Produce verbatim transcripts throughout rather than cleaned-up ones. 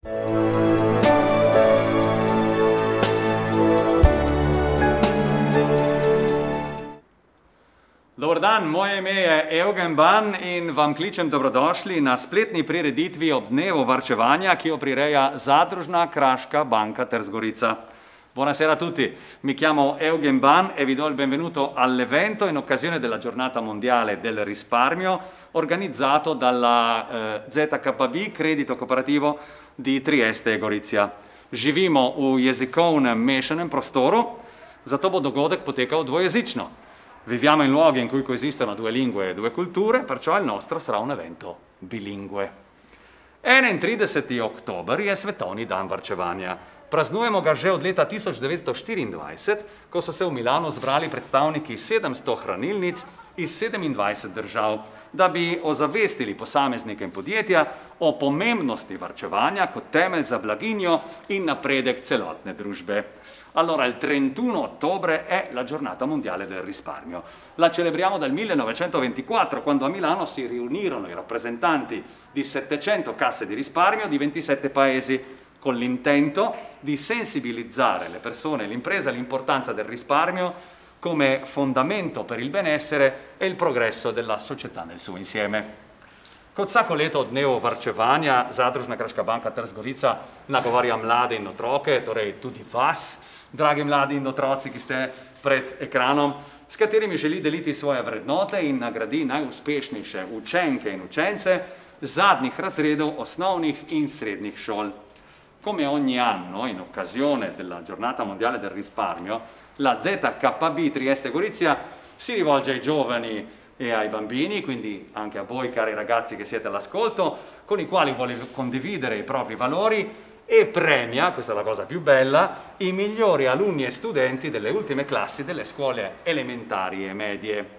Dober dan, moje ime je Eugen Ban in vam kličem dobrodošli na spletni prireditvi ob dnevu varčevanja, ki jo prireja Zadružna Kraška Banca Trasgorica. Buonasera a tutti, mi chiamo Eugen Ban e vi do il benvenuto all'evento in occasione della giornata mondiale del risparmio organizzato dalla eh, Z K B Credito Cooperativo di Trieste e Gorizia. Živimo v jezikovnem mešanem prostoru, zato bo dogodek potekal dvojezično. Viviamo in luoghi in cui coesistono due lingue e due culture, perciò il nostro sarà un evento bilingue. enaintrideseti oktober je svetovni dan varčevanja. Praznujemo ga že od leta tisoč devetsto štiriindvajset, ko so se v Milanu zbrali predstavniki sedemsto hranilnic iz sedemindvajset držav, da bi ozavestili posameznike in podjetja o pomembnosti varčevanja kot temelj za blaginjo in napredek celotne družbe. Allora, il trentuno ottobre è la giornata mondiale del risparmio. La celebriamo dal millenovecentoventiquattro, quando a Milano si riunirono i rappresentanti di settecento casse di risparmio di ventisette paesi, con l'intento di sensibilizzare le persone e l'impresa all'importanza del risparmio come fondamento per il benessere e il progresso della società nel suo insieme. Kot vsako leto od dnevu varčevanja Zadružna Kraška Banca Trasgorica nagovarja mlade in otroke, torej tudi vas, dragi mladi in otroci, ki ste pred ekranom, s katerimi želi deliti svoje vrednote in nagradi najuspešnejše učenke in učence zadnjih razredov osnovnih in srednjih šol. Come ogni anno, in occasione della giornata mondiale del risparmio, la Z K B Trieste Gorizia si rivolge ai giovani e ai bambini, quindi anche a voi cari ragazzi che siete all'ascolto, con i quali vuole condividere i propri valori e premia, questa è la cosa più bella, i migliori alunni e studenti delle ultime classi delle scuole elementari e medije.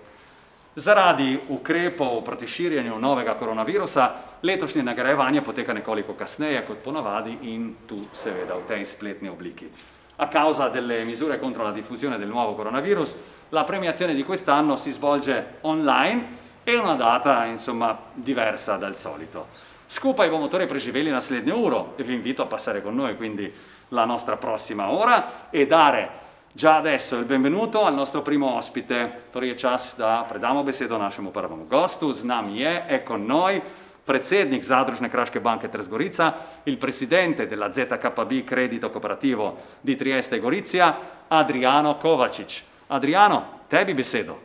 Zaradi ukrepov proti širjenju novega koronavirusa letošnje nagrajevanje poteka nekoliko kasneje kot ponavadi in tu seveda v tej spletni obliki. A causa delle misure contro la diffusione del nuovo coronavirus, la premiazione di quest'anno si svolge online e una data, insomma, diversa dal solito. Skupaj bomo torej preživeli naslednjo uro e vi invito a passare con noi quindi la nostra prossima ora e dare già adesso il benvenuto al nostro primo ospite. Torej je čas, da predamo besedo našemu prvemu gostu. Z nami je, è con noi, predsednik Zadružne Kraške Banke Trasgorica, il presidente della Z K B Credito Cooperativo di Trieste e Gorizia, Adriano Kovačič. Adriano, tebi besedo.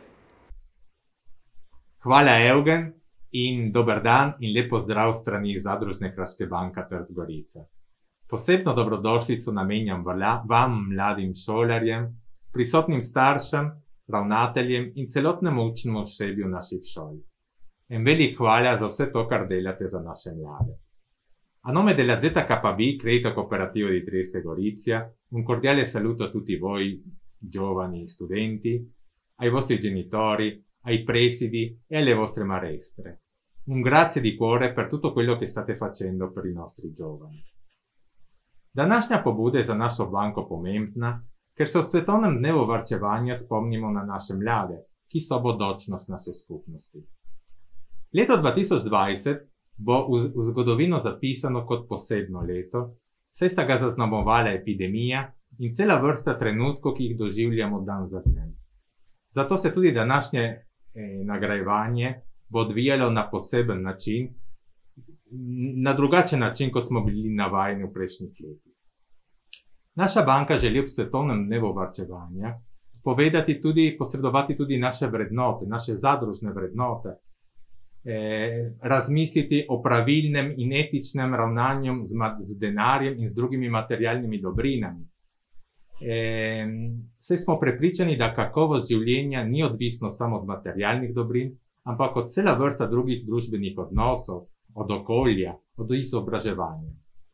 Hvala Eugen in dober dan in lep pozdrav strani Zadružne Kraške Banke Trasgorica. Posebno dobrodošlico namenjam vam, mladim šolarjem, prisotnim staršem, ravnateljem in celotnemu učnemu osebju naših šol. In velik hvala za vse to, kar delate za naše mlade. A nome della Z K B Credito Cooperativo di Trieste e Gorizia, un cordiale saluto a tutti voi, giovani studenti, ai vostri genitori, ai presidi e alle vostre maestre. Un grazie di cuore per tutto quello che state facendo per i nostri giovani. Današnja pobuda je za našo banko pomembna, ker se v svetovnem dnevu varčevanja spomnimo na naše mlade, ki so bodočnost naše skupnosti. Leto dva tisoč dvajset bo v, v zgodovino zapisano kot posebno leto, saj sta ga zaznamovala epidemija in cela vrsta trenutkov, ki jih doživljamo dan za dnem. Zato se tudi današnje eh, nagrajevanje bo odvijalo na poseben način, na drugačen način, kot smo bili navajeni v prejšnjih letih. Naša banka želi ob svetovnem dnevu varčevanja povedati tudi, posredovati tudi naše vrednote, naše zadružne vrednote, eh, razmisliti o pravilnem in etičnem ravnanju z, z denarjem in z drugimi materialnimi dobrinami. Eh, saj smo prepričani, da kakovost življenja ni odvisno samo od materialnih dobrin, ampak od cela vrsta drugih družbenih odnosov, od okolja, od izobraževanja.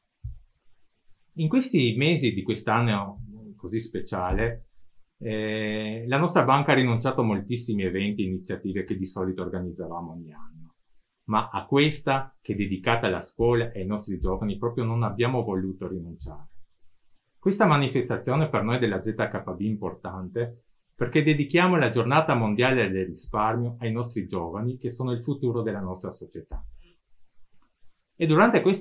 In questi mesi di quest'anno così speciale, eh, la nostra banca ha rinunciato a moltissimi eventi e iniziative che di solito organizzavamo ogni anno. Ma a questa, che è dedicata alla scuola e ai nostri giovani, proprio non abbiamo voluto rinunciare. Questa manifestazione per noi della Z K B è importante perché dedichiamo la giornata mondiale del risparmio ai nostri giovani che sono il futuro della nostra società. E durante questa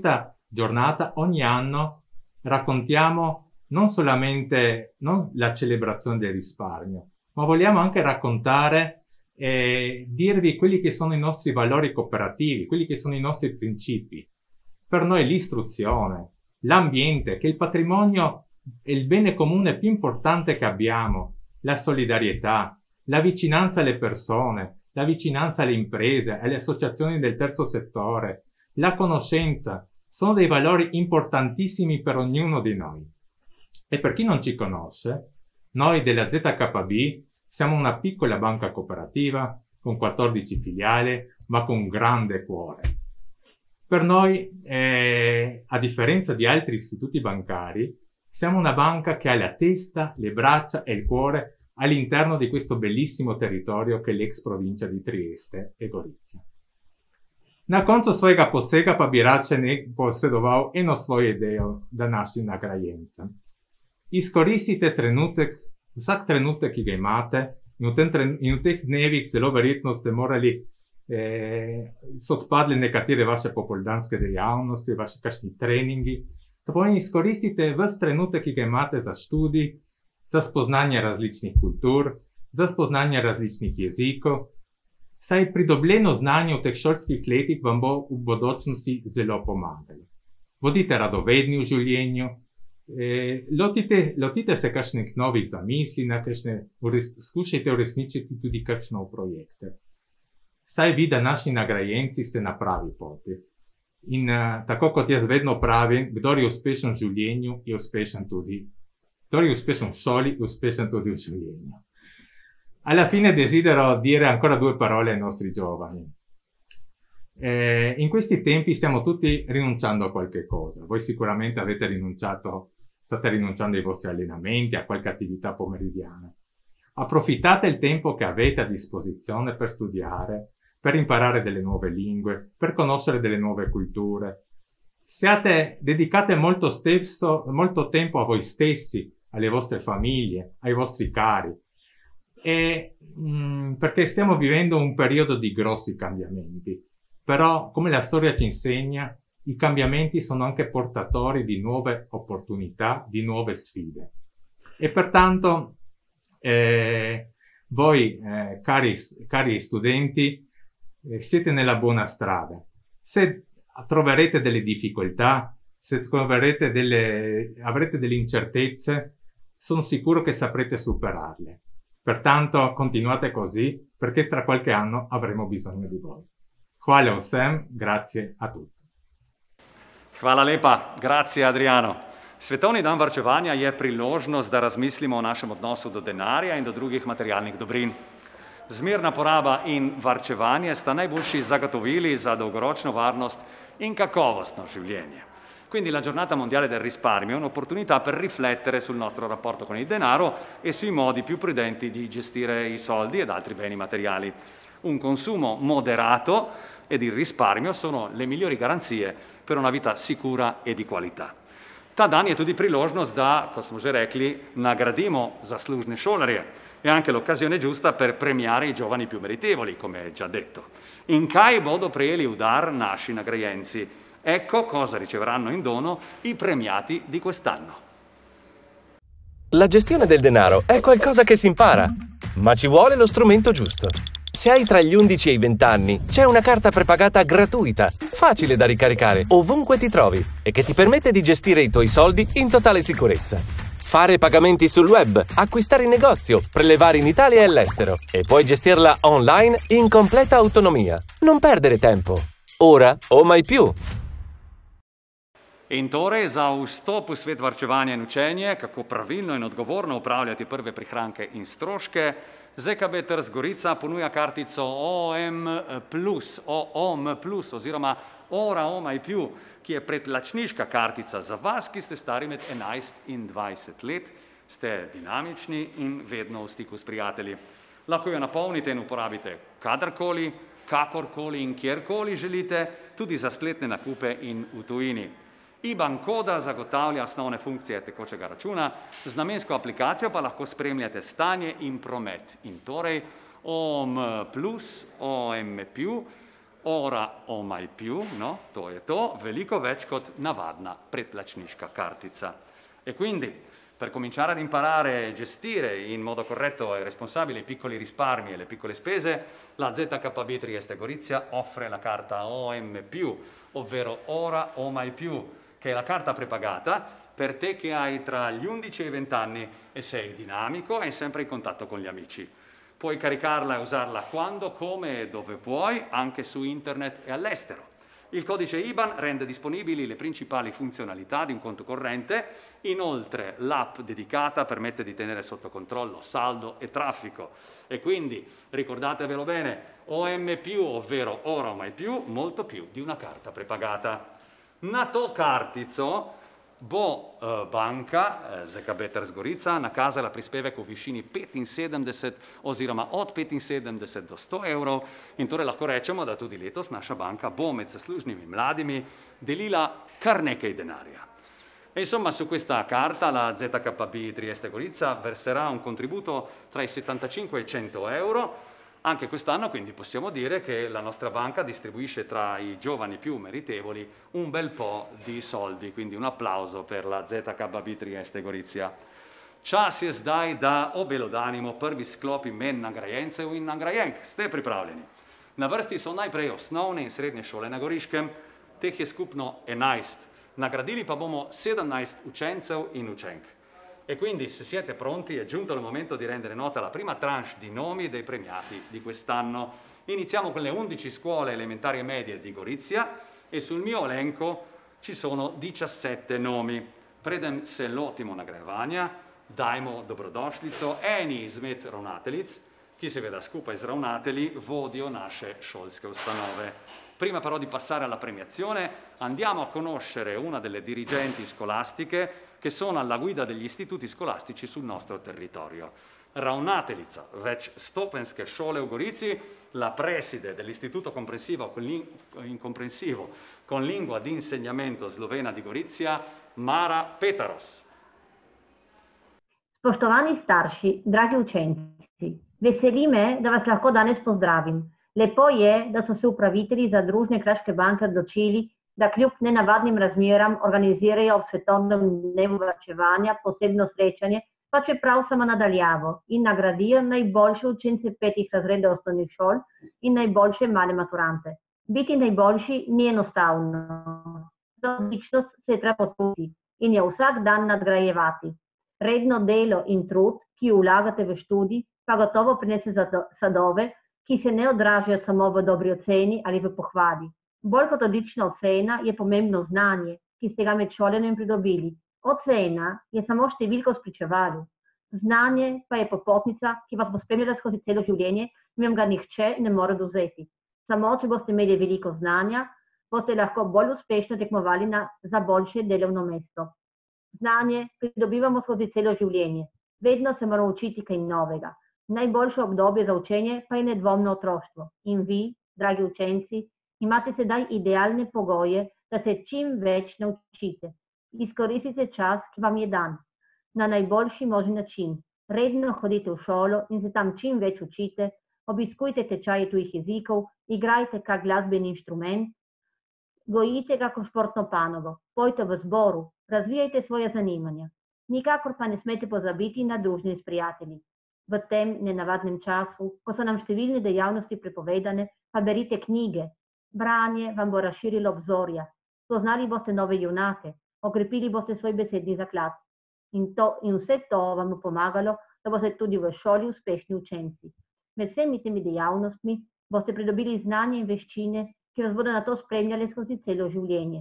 giornata, ogni anno, raccontiamo non solamente non la celebrazione del risparmio, ma vogliamo anche raccontare e dirvi quelli che sono i nostri valori cooperativi, quelli che sono i nostri principi. Per noi l'istruzione, l'ambiente, che è il patrimonio è il bene comune più importante che abbiamo, la solidarietà, la vicinanza alle persone, la vicinanza alle imprese, alle associazioni del terzo settore, la conoscenza, sono dei valori importantissimi per ognuno di noi. E per chi non ci conosce, noi della Z K B siamo una piccola banca cooperativa con quattordici filiali, ma con un grande cuore. Per noi, eh, a differenza di altri istituti bancari, siamo una banca che ha la testa, le braccia e il cuore all'interno di questo bellissimo territorio che è l'ex provincia di Trieste e Gorizia. Na koncu svojega posega pa bi rad še nek posredoval eno svojo idejo današnjim nagrajenцам. Izkoristite trenutek, vsak trenutek, ki ga imate, in v, tem, in v teh dnevih zelo verjetno ste morali, eh, so odpadli nekatere vaše popoldanske dejavnosti, vaši kakšni treningi. Tako izkoristite ves trenutek, ki ga imate za študij, za spoznanje različnih kultur, za spoznanje različnih jezikov. Saj pridobljeno znanje v teh šolskih letih vam bo v bodočnosti zelo pomagalo. Bodite radovedni v življenju, eh, lotite, lotite se kakšnih novih zamisli, na kakšne, ures, skušajte uresničiti tudi kakšne projekte. Saj vi, da naši nagrajenci, ste na pravi poti. In uh, tako kot jaz vedno pravim, kdor je uspešen v življenju, je uspešen tudi. Kdor je uspešen v šoli, je uspešen tudi v življenju. Alla fine desidero dire ancora due parole ai nostri giovani. Eh, in questi tempi stiamo tutti rinunciando a qualche cosa. Voi sicuramente avete rinunciato, state rinunciando ai vostri allenamenti, a qualche attività pomeridiana. Approfittate il tempo che avete a disposizione per studiare, per imparare delle nuove lingue, per conoscere delle nuove culture. Siate, dedicate molto, stesso, molto tempo a voi stessi, alle vostre famiglie, ai vostri cari. E, mh, perché stiamo vivendo un periodo di grossi cambiamenti, però come la storia ci insegna, i cambiamenti sono anche portatori di nuove opportunità, di nuove sfide. E pertanto eh, voi eh, cari, cari studenti eh, siete nella buona strada. Se troverete delle difficoltà, se troverete delle, avrete delle incertezze, sono sicuro che saprete superarle. Pertanto continuate così, perché tra qualche anno avremo bisogno di voi. Hvala vsem, grazie a tutti. Hvala lepa, grazie Adriano. Svetovni dan varčevanja je priložnost, da razmislimo o našem odnosu do denarja in do drugih materialnih dobrin. Zmerna poraba in varčevanje sta najboljši zagotovili za dolgoročno varnost in kakovostno življenje. Quindi la giornata mondiale del risparmio è un'opportunità per riflettere sul nostro rapporto con il denaro e sui modi più prudenti di gestire i soldi ed altri beni materiali. Un consumo moderato ed il risparmio sono le migliori garanzie per una vita sicura e di qualità. Ta dan je tudi priložnost, da, kot smo že rekli, nagradimo zaslužne šolarje. È anche l'occasione giusta per premiare i giovani più meritevoli, come già detto. In kaj bodo prejeli v dar naši nagrajenci? Ecco cosa riceveranno in dono i premiati di quest'anno. La gestione del denaro è qualcosa che si impara, ma ci vuole lo strumento giusto. Se hai tra gli undici e i venti anni, c'è una carta prepagata gratuita, facile da ricaricare ovunque ti trovi e che ti permette di gestire i tuoi soldi in totale sicurezza. Fare pagamenti sul web, acquistare in negozio, prelevare in Italia e all'estero e puoi gestirla online in completa autonomia. Non perdere tempo. Ora o mai più. In torej za vstop v svet varčevanja in učenje, kako pravilno in odgovorno upravljati prve prihranke in stroške, Z K B Trst Gorica ponuja kartico O M plus, O M plus oziroma Ora O M I più, ki je predplačniška kartica za vas, ki ste stari med enajst in dvajset let, ste dinamični in vedno v stiku s prijatelji. Lahko jo napolnite in uporabite kadarkoli, kakorkoli in kjerkoli želite, tudi za spletne nakupe in v tujini. I B A N koda zagotavlja osnovne funkcije tekočega računa, z namensko aplikacijo pa lahko spremljate stanje in promet. In torej O M plus, O M più, ora o mai più, no? To je to, veliko več kot navadna predplačniška kartica. E quindi, per cominciare ad imparare a gestire in modo corretto e responsabile i piccoli risparmi e le piccole spese, la Z K B Trieste Gorizia offre la carta O M più, ovvero ora o mai più, che è la carta prepagata per te che hai tra gli undici e i venti anni e sei dinamico e sempre in contatto con gli amici. Puoi caricarla e usarla quando, come e dove puoi, anche su internet e all'estero. Il codice I B A N rende disponibili le principali funzionalità di un conto corrente, inoltre l'app dedicata permette di tenere sotto controllo saldo e traffico. E quindi, ricordatevelo bene, O M più, ovvero ora o mai più, molto più di una carta prepagata. Na to kartico bo uh, banka Z K B Trst Gorica nakazala prispevek v višini petinsedemdeset oziroma od petinsedemdeset do sto evrov in torej lahko rečemo, da tudi letos naša banka bo med zaslužnimi mladimi delila kar nekaj denarja. E insomma, su questa carta la Z K B Trieste Gorica verserà un contributo tra i settantacinque e i cento euro. Anche quest'anno quindi possiamo dire che la nostra banca distribuisce tra i giovani più meritevoli un bel po' di soldi, quindi un applauso per la Z K B Trieste Gorizia. Čas je zdaj, da obelodanimo prvi sklop imen nagrajencev in nagrajenk. Ste pripravljeni? Na vrsti so najprej osnovne in srednje šole na Goriškem, teh je skupno enajst. Nagradili pa bomo sedemnajst učencev in učenk. E quindi, se siete pronti, è giunto il momento di rendere nota la prima tranche di nomi dei premiati di quest'anno. Iniziamo con le undici scuole elementari e medie di Gorizia e sul mio elenco ci sono diciassette nomi. Predem se lotimo nagrajevanja, dajmo dobrodošlico eni izmed ravnateljic, ki seveda skupaj z ravnatelji vodijo naše šolske ustanove. Prima però di passare alla premiazione, andiamo a conoscere una delle dirigenti scolastiche che sono alla guida degli istituti scolastici sul nostro territorio. Ravnateljica več stopenske šole v Gorici, la preside dell'Istituto Comprensivo Incomprensivo con lingua di insegnamento slovena di Gorizia, Mara Petaros. Spoštovani starši, dragi učenci, veseli me, da vas lahko danes pozdravim. Lepo je, da so se upravitelji Zadružne kraške banke odločili, da kljub nenavadnim razmeram organizirajo ob svetovnem dnevu varčevanja posebno srečanje, pa čeprav samo nadaljavo, in nagradijo najboljše učence petih razredov osnovnih šol in najboljše male maturante. Biti najboljši ni enostavno. Za odličnost se je treba potruditi in je vsak dan nadgrajevati. Redno delo in trud, ki jo vlagate v študij, pa gotovo prinese sadove, ki se ne odražajo samo v dobri oceni ali v pohvali. Bolj kot odlična ocena je pomembno znanje, ki ste ga med šolanjem pridobili. Ocena je samo številka v spričevalu. Znanje pa je popotnica, ki vas bo spremljala skozi celo življenje in vam ga nihče ne more odvzeti. Samo, če boste imeli veliko znanja, boste lahko bolj uspešno tekmovali na, za boljše delovno mesto. Znanje pridobivamo skozi celo življenje. Vedno se moramo učiti kaj novega. Najboljše obdobje za učenje pa je nedvomno otroštvo. In vi, dragi učenci, imate sedaj idealne pogoje, da se čim več naučite. Izkoristite čas, ki vam je dan, na najboljši možni način. Redno hodite v šolo in se tam čim več učite, obiskujte tečaje tujih jezikov, igrajte kak glasbeni inštrument, gojite kako športno panogo, pojte v zboru, razvijajte svoje zanimanja. Nikakor pa ne smete pozabiti na druženje s prijatelji. V tem nenavadnem času, ko so nam številne dejavnosti prepovedane, pa berite knjige. Branje vam bo razširilo obzorja. Spoznali boste nove junake, okrepili boste svoj besedni zaklad. In, to, in vse to vam bo pomagalo, da boste tudi v šoli uspešni učenci. Med vsemi temi dejavnostmi boste pridobili znanje in veščine, ki vas bodo na to spremljali skozi celo življenje.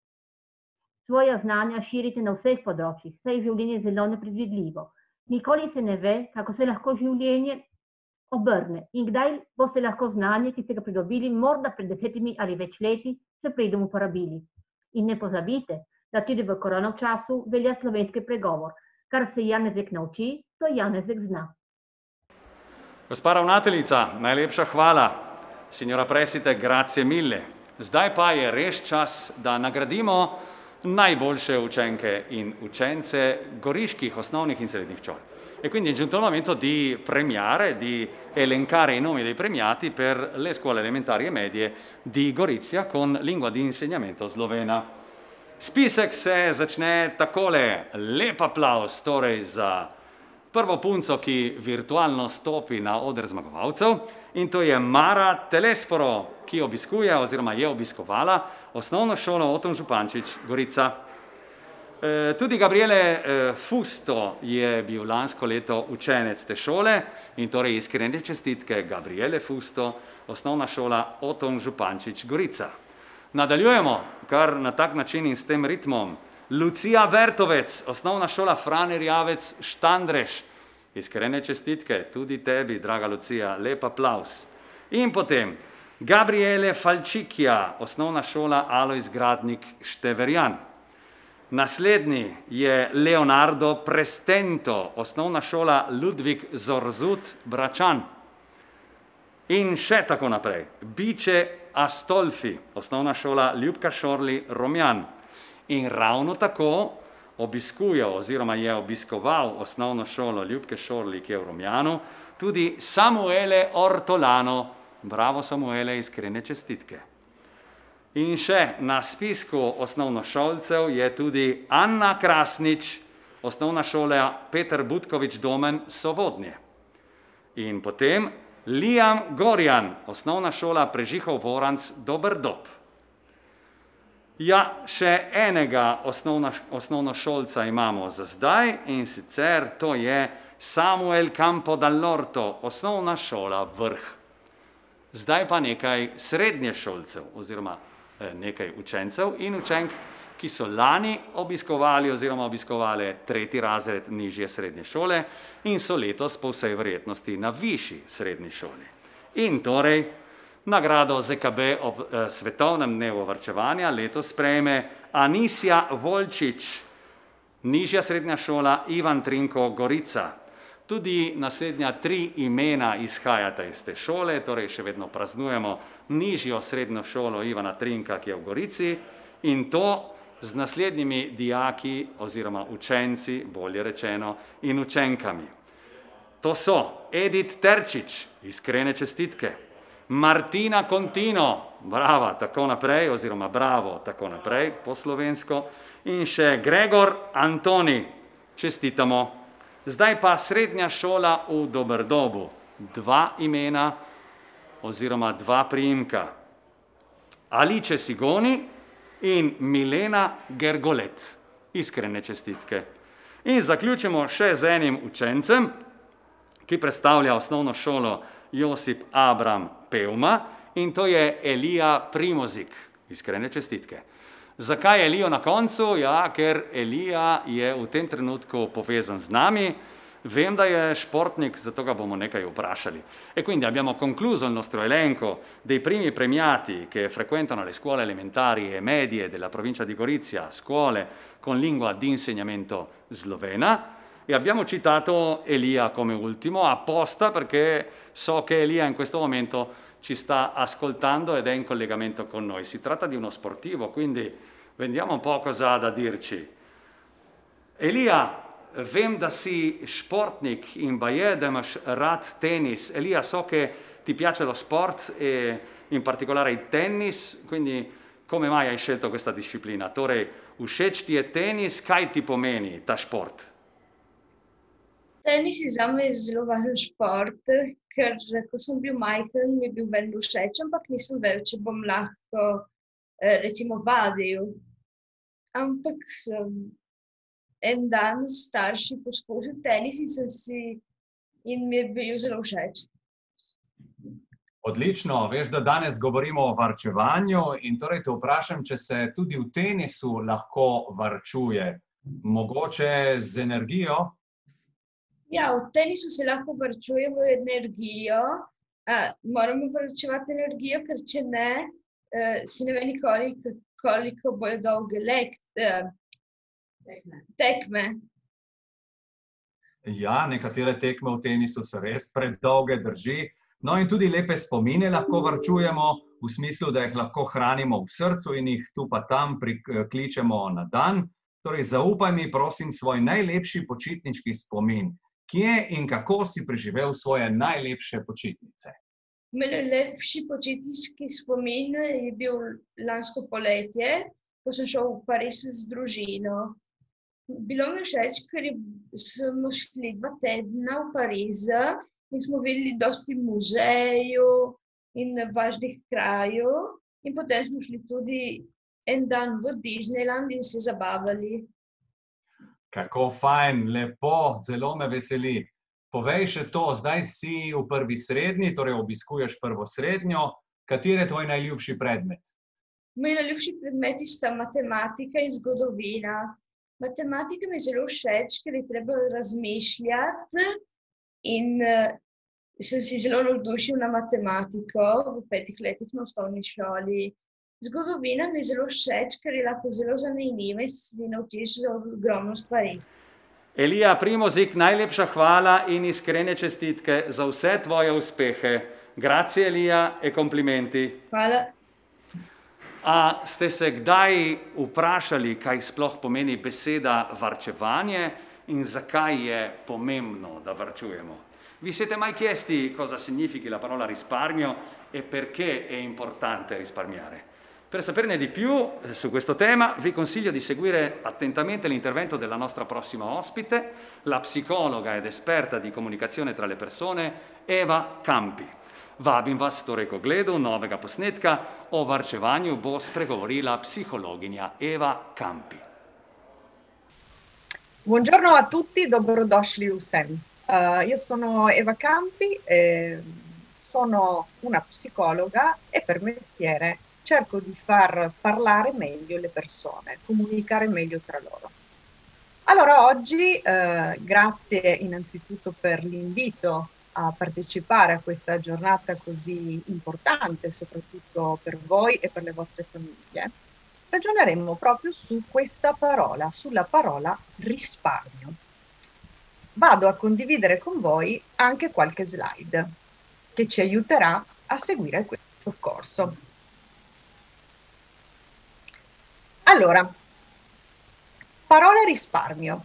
Svoja znanja širite na vseh področjih, saj je življenje zelo nepredvidljivo. Nikoli se ne ve, kako se lahko življenje obrne in kdaj boste lahko znanje, ki ste ga pridobili morda pred desetimi ali več leti, se pridom uporabili. In ne pozabite, da tudi v koronov času velja slovenski pregovor. Kar se Janezek nauči, to Janezek zna. Gospa ravnateljica, najlepša hvala. Signora presite, grazie mille. Zdaj pa je res čas, da nagradimo najboljše učenke in učence goriškich osnovnih in srednjih škol. E quindi è giunto il momento di premiare, di elencare i nomi dei premiati per le scuole elementari e medie di Gorizia con lingua di insegnamento slovena. Spisek se začne takole, lep aplavz torej za prvo punco, ki virtualno stopi na oder zmagovalcev, in to je Mara Telesforo, ki obiskuje oziroma je obiskovala osnovno šolo Oton Župančič Gorica. E, tudi Gabriele e, Fusto je bil lansko leto učenec te šole in torej iskrene čestitke Gabriele Fusto, osnovna šola Oton Župančič Gorica. Nadaljujemo kar na tak način in s tem ritmom. Lucija Vertovec, osnovna šola Frane Rijavec Štandreš. Iskrene čestitke tudi tebi, draga Lucija, lep aplavz. In potem Gabriele Falčikija, osnovna šola Alojz Gradnik Števerjan. Naslednji je Leonardo Prestento, osnovna šola Ludvik Zorzut Bračan. In še tako naprej. Biče Astolfi, osnovna šola Ljubka Šorli Romjan. In ravno tako obiskuje oziroma je obiskoval osnovno šolo Ljubke Šorli, ki je v Romjanu, tudi Samuele Ortolano. Bravo Samuele, iskrene čestitke. In še na spisku osnovnošolcev je tudi Anna Krasnič, osnovna šola Peter Butkovič Domen Sovodnje. In potem Liam Gorjan, osnovna šola Prežihov Voranc Doberdob. Ja, še enega osnovnošolca imamo za zdaj in sicer to je Samuel Campo dall'Orto, osnovna šola Vrh. Zdaj pa nekaj srednješolcev oziroma nekaj učencev in učenk, ki so lani obiskovali oziroma obiskovali tretji razred nižje srednje šole in so letos po vsej verjetnosti na višji srednji šoli. In torej nagrado Z K B ob eh, svetovnem dnevu varčevanja letos sprejme Anisja Volčič, nižja srednja šola Ivan Trinko Gorica. Tudi naslednja tri imena izhajata iz te šole, torej še vedno praznujemo nižjo srednjo šolo Ivana Trinka, ki je v Gorici, in to z naslednjimi dijaki oziroma učenci, bolje rečeno, in učenkami. To so Edith Terčič, iskrene čestitke, Martina Contino, brava, tako naprej, oziroma bravo, tako naprej, po slovensko, in še Gregor Antoni, čestitamo. Zdaj pa srednja šola v Doberdobu, dva imena oziroma dva priimka. Alice Sigoni in Milena Gergolet, iskrene čestitke. In zaključimo še z enim učencem, ki predstavlja osnovno šolo Josip Abram Pevma, in to je Elija Primozik, iskrene čestitke. Zakaj Elijo na koncu? Ja, ker Elija je v tem trenutku povezan z nami. Vem, da je športnik, zato ga bomo nekaj vprašali. E quindi abbiamo concluso il nostro elenco dei primi premiati che frequentano le scuole elementari e medie della provincia di Gorizia, scuole con lingua di insegnamento slovena, e abbiamo citato Elia come ultimo apposta perché so che Elia in questo momento ci sta ascoltando ed è in collegamento con noi. Si tratta di uno sportivo, quindi vediamo un po' cosa ha da dirci. Elia, vem, da si športnik in baje, da imaš rad tenis. Elia, so che ti piace lo sport e in particolare il tennis, quindi come mai hai scelto questa disciplina? Torej, všeč ti je tenis, kaj ti pomeni ta šport? Tenis je zame zelo važen šport, ker ko sem bil majhen, mi je bil vedno všeč, ampak nisem vedel, če bom lahko recimo vadil. Ampak sem en dan starši poskusil tenis in sem si in mi je bil zelo všeč. Odlično, veš, da danes govorimo o varčevanju in torej te vprašam, če se tudi v tenisu lahko varčuje, mogoče z energijo? Ja, v tenisu se lahko varčujemo energijo, a, moramo varčevati energijo, ker če ne, a, si ne ve nikoli, koliko bojo dolge lekt, a, tekme. tekme. Ja, nekatere tekme v tenisu so res predolge, drži. No in tudi lepe spomine lahko varčujemo, v smislu, da jih lahko hranimo v srcu in jih tu pa tam prikličemo na dan. Torej, zaupaj mi, prosim, svoj najlepši počitniški spomin. Kje in kako si preživel svoje najlepše počitnice? Moj najlepši počitniški spomin je bil lansko poletje, ko sem šel v Pariz z družino. Bilo mi všeč, ker smo šli dva tedna v Pariz in smo videli dosti muzejev in važnih krajev. In potem smo šli tudi en dan v Disneyland in se zabavali. Kako fajn, lepo, zelo me veseli. Povej še to, zdaj si v prvi srednji, torej obiskuješ prvo srednjo. Kater je tvoj najljubši predmet? Moji najljubši predmeti sta matematika in zgodovina. Matematika mi je zelo všeč, ker je treba razmišljati in uh, sem si zelo navdušil na matematiko v petih letih na osnovni šoli. Zgodovina mi je zelo všeč, ker je lahko zelo zanimiva in se naučiš za ogromno stvari. Elija Primozik, najlepša hvala in iskrene čestitke za vse tvoje uspehe. Grazie, Elija, e komplimenti. Hvala. A ste se kdaj vprašali, kaj sploh pomeni beseda varčevanje in zakaj je pomembno, da varčujemo? Vi siete mai chiesti cosa significhi la parola risparmio e perché è importante risparmiare? Per saperne di più su questo tema vi consiglio di seguire attentamente l'intervento della nostra prossima ospite, la psicologa ed esperta di comunicazione tra le persone Eva Campi. Vabim vas torej k ogledu novega posnetka, o varčevanju bo spregovorila psihologinja Eva Campi. Buongiorno a tutti, dobrodošli vsem. Uh, io sono Eva Campi, eh, sono una psicologa e per mestiere cerco di far parlare meglio le persone, comunicare meglio tra loro. Allora oggi, eh, grazie innanzitutto per l'invito a partecipare a questa giornata così importante, soprattutto per voi e per le vostre famiglie, ragioneremo proprio su questa parola, sulla parola risparmio. Vado a condividere con voi anche qualche slide che ci aiuterà a seguire questo corso. Allora, parola risparmio.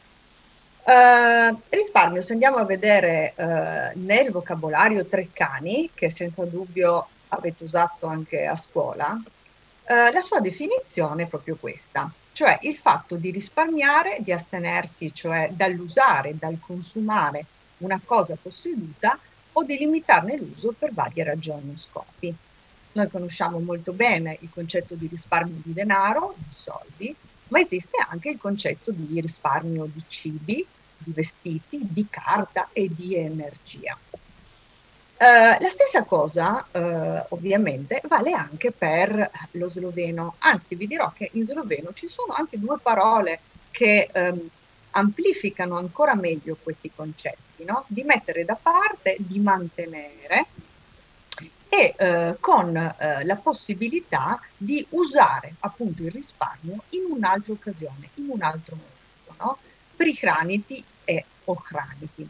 Uh, risparmio, se andiamo a vedere uh, nel vocabolario Treccani, che senza dubbio avete usato anche a scuola, uh, la sua definizione è proprio questa, cioè il fatto di risparmiare, di astenersi, cioè dall'usare, dal consumare una cosa posseduta o di limitarne l'uso per varie ragioni o scopi. Noi conosciamo molto bene il concetto di risparmio di denaro, di soldi, ma esiste anche il concetto di risparmio di cibi, di vestiti, di carta e di energia. Uh, la stessa cosa, uh, ovviamente, vale anche per lo sloveno. Anzi, vi dirò che in sloveno ci sono anche due parole che um, amplificano ancora meglio questi concetti, no? Di mettere da parte, di mantenere, e eh, con eh, la possibilità di usare appunto il risparmio in un'altra occasione, in un altro modo, no? Prihraniti e ohraniti.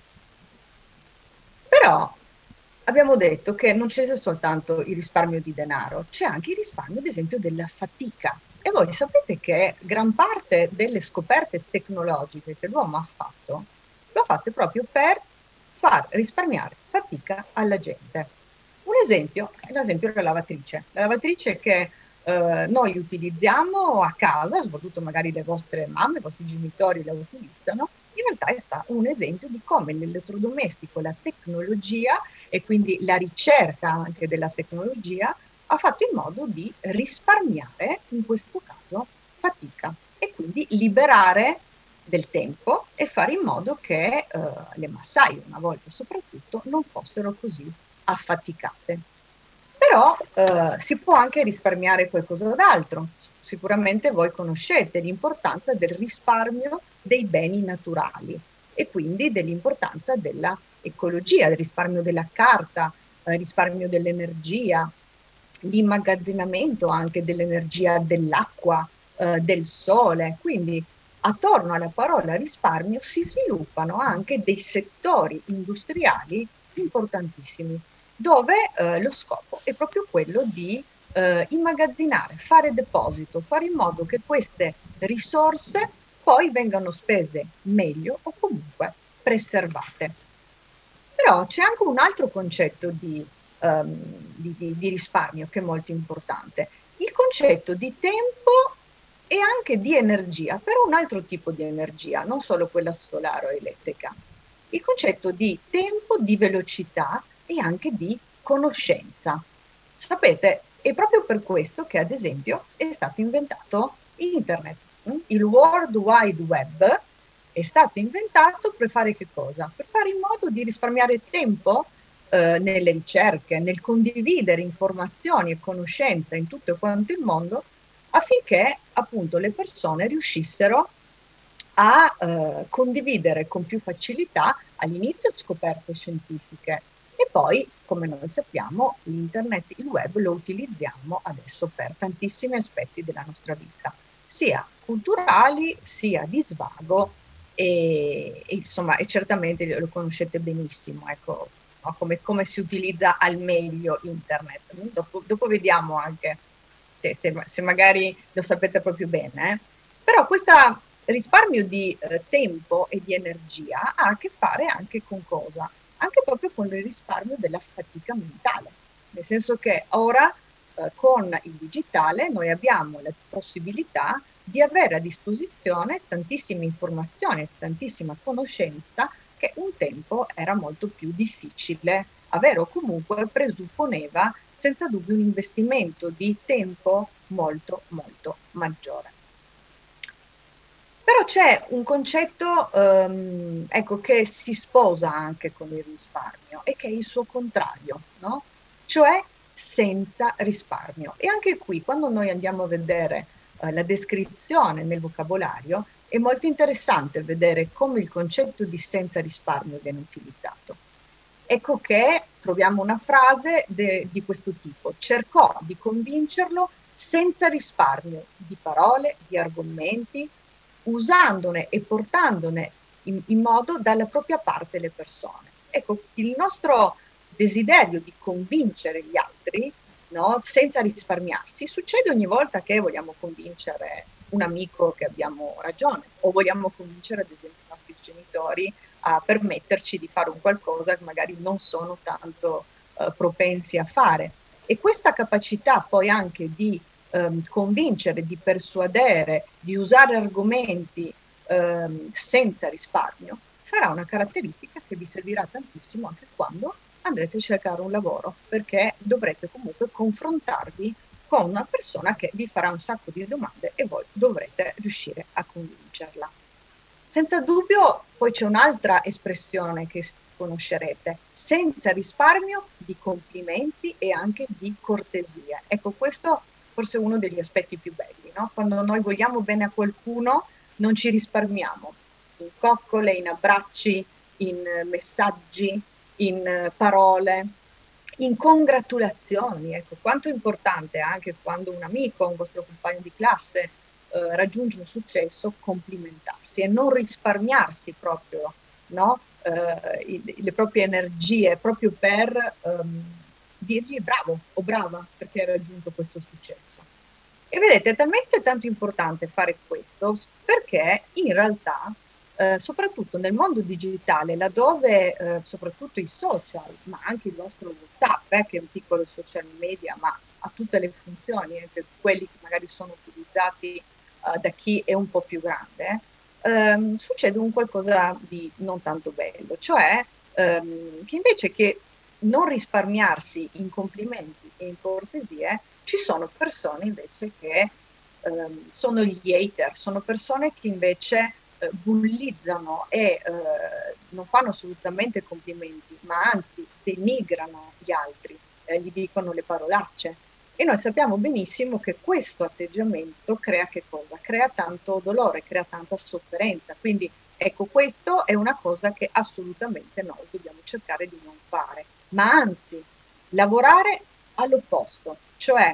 Però abbiamo detto che non c'è soltanto il risparmio di denaro, c'è anche il risparmio, ad esempio, della fatica. E voi sapete che gran parte delle scoperte tecnologiche che l'uomo ha fatto, lo ha fatte proprio per far risparmiare fatica alla gente. Un esempio è l'esempio della lavatrice. La lavatrice che eh, noi utilizziamo a casa, soprattutto magari le vostre mamme, i vostri genitori la utilizzano, in realtà è stato un esempio di come l'elettrodomestico, la tecnologia e quindi la ricerca anche della tecnologia ha fatto in modo di risparmiare, in questo caso, fatica e quindi liberare del tempo e fare in modo che eh, le massaie, una volta soprattutto, non fossero così affaticate. Però eh, si può anche risparmiare qualcosa d'altro. Sicuramente voi conoscete l'importanza del risparmio dei beni naturali e quindi dell'importanza dell'ecologia, del risparmio della carta, eh, risparmio dell'energia, l'immagazzinamento anche dell'energia dell'acqua, eh, del sole. Quindi attorno alla parola risparmio si sviluppano anche dei settori industriali importantissimi. dove eh, lo scopo è proprio quello di eh, immagazzinare, fare deposito, fare in modo che queste risorse poi vengano spese meglio o comunque preservate. Però c'è anche un altro concetto di, um, di, di, di risparmio che è molto importante, il concetto di tempo e anche di energia, però un altro tipo di energia, non solo quella solare o elettrica. Il concetto di tempo, di velocità e anche di conoscenza. Sapete, è proprio per questo che ad esempio è stato inventato Internet. Il World Wide Web è stato inventato per fare che cosa? Per fare in modo di risparmiare tempo eh, nelle ricerche, nel condividere informazioni e conoscenze in tutto quanto il mondo, affinché appunto le persone riuscissero a eh, condividere con più facilità all'inizio scoperte scientifiche e poi, come noi sappiamo, l'internet, il web lo utilizziamo adesso per tantissimi aspetti della nostra vita, sia culturali sia di svago e, e insomma e certamente lo conoscete benissimo, ecco, no? come, come si utilizza al meglio internet. Dopo, dopo vediamo anche se, se, se magari lo sapete proprio bene, eh? Però questo risparmio di eh, tempo e di energia ha a che fare anche con cosa? Anche proprio con il risparmio della fatica mentale, nel senso che ora eh, con il digitale noi abbiamo la possibilità di avere a disposizione tantissime informazioni, tantissima conoscenza che un tempo era molto più difficile avere o comunque presupponeva senza dubbio un investimento di tempo molto molto maggiore. Però c'è un concetto um, ecco, che si sposa anche con il risparmio e che è il suo contrario, no? Cioè senza risparmio. E anche qui, quando noi andiamo a vedere uh, la descrizione nel vocabolario, è molto interessante vedere come il concetto di senza risparmio viene utilizzato. Ecco che troviamo una frase di questo tipo: cercò di convincerlo senza risparmio di parole, di argomenti, usandone e portandone in, in modo dalla propria parte le persone. Ecco, il nostro desiderio di convincere gli altri, no, senza risparmiarsi, succede ogni volta che vogliamo convincere un amico che abbiamo ragione, o vogliamo convincere ad esempio i nostri genitori a permetterci di fare un qualcosa che magari non sono tanto uh, propensi a fare. E questa capacità poi anche di um, convincere, di persuadere, di usare argomenti um, senza risparmio, sarà una caratteristica che vi servirà tantissimo anche quando andrete a cercare un lavoro, perché dovrete comunque confrontarvi con una persona che vi farà un sacco di domande e voi dovrete riuscire a convincerla. Senza dubbio poi c'è un'altra espressione che conoscerete: senza risparmio di complimenti e anche di cortesie. Ecco, questo forse è uno degli aspetti più belli, no? Quando noi vogliamo bene a qualcuno non ci risparmiamo in coccole, in abbracci, in messaggi, in parole, in congratulazioni. Ecco, quanto è importante anche quando un amico, un vostro compagno di classe eh, raggiunge un successo, complimentarsi e non risparmiarsi proprio, no? eh, i, le proprie energie proprio per ehm, dirgli bravo o brava perché hai raggiunto questo successo. E vedete, è talmente tanto importante fare questo perché in realtà Eh, soprattutto nel mondo digitale, laddove eh, soprattutto i social, ma anche il vostro WhatsApp, eh, che è un piccolo social media, ma ha tutte le funzioni, anche quelli che magari sono utilizzati eh, da chi è un po' più grande, ehm, succede un qualcosa di non tanto bello, cioè ehm, che invece che non risparmiarsi in complimenti e in cortesie, ci sono persone invece che ehm, sono gli hater, sono persone che invece bullizzano e eh, non fanno assolutamente complimenti, ma anzi denigrano gli altri, eh, gli dicono le parolacce. E noi sappiamo benissimo che questo atteggiamento crea che cosa? Crea tanto dolore, crea tanta sofferenza. Quindi ecco, questo è una cosa che assolutamente noi dobbiamo cercare di non fare, ma anzi lavorare all'opposto, cioè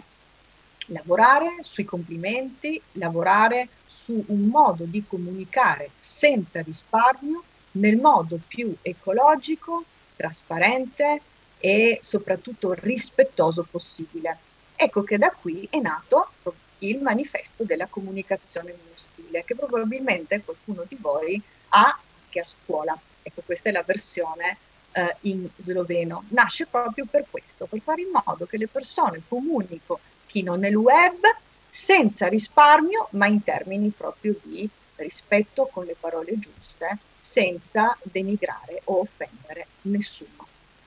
lavorare sui complimenti, lavorare su un modo di comunicare senza risparmio, nel modo più ecologico, trasparente e soprattutto rispettoso possibile. Ecco che da qui è nato il manifesto della comunicazione non ostile, che probabilmente qualcuno di voi ha anche a scuola. Ecco, questa è la versione eh, in sloveno. Nasce proprio per questo, per fare in modo che le persone comunichino nel web senza risparmio, ma in termini proprio di rispetto, con le parole giuste, senza denigrare o offendere nessuno.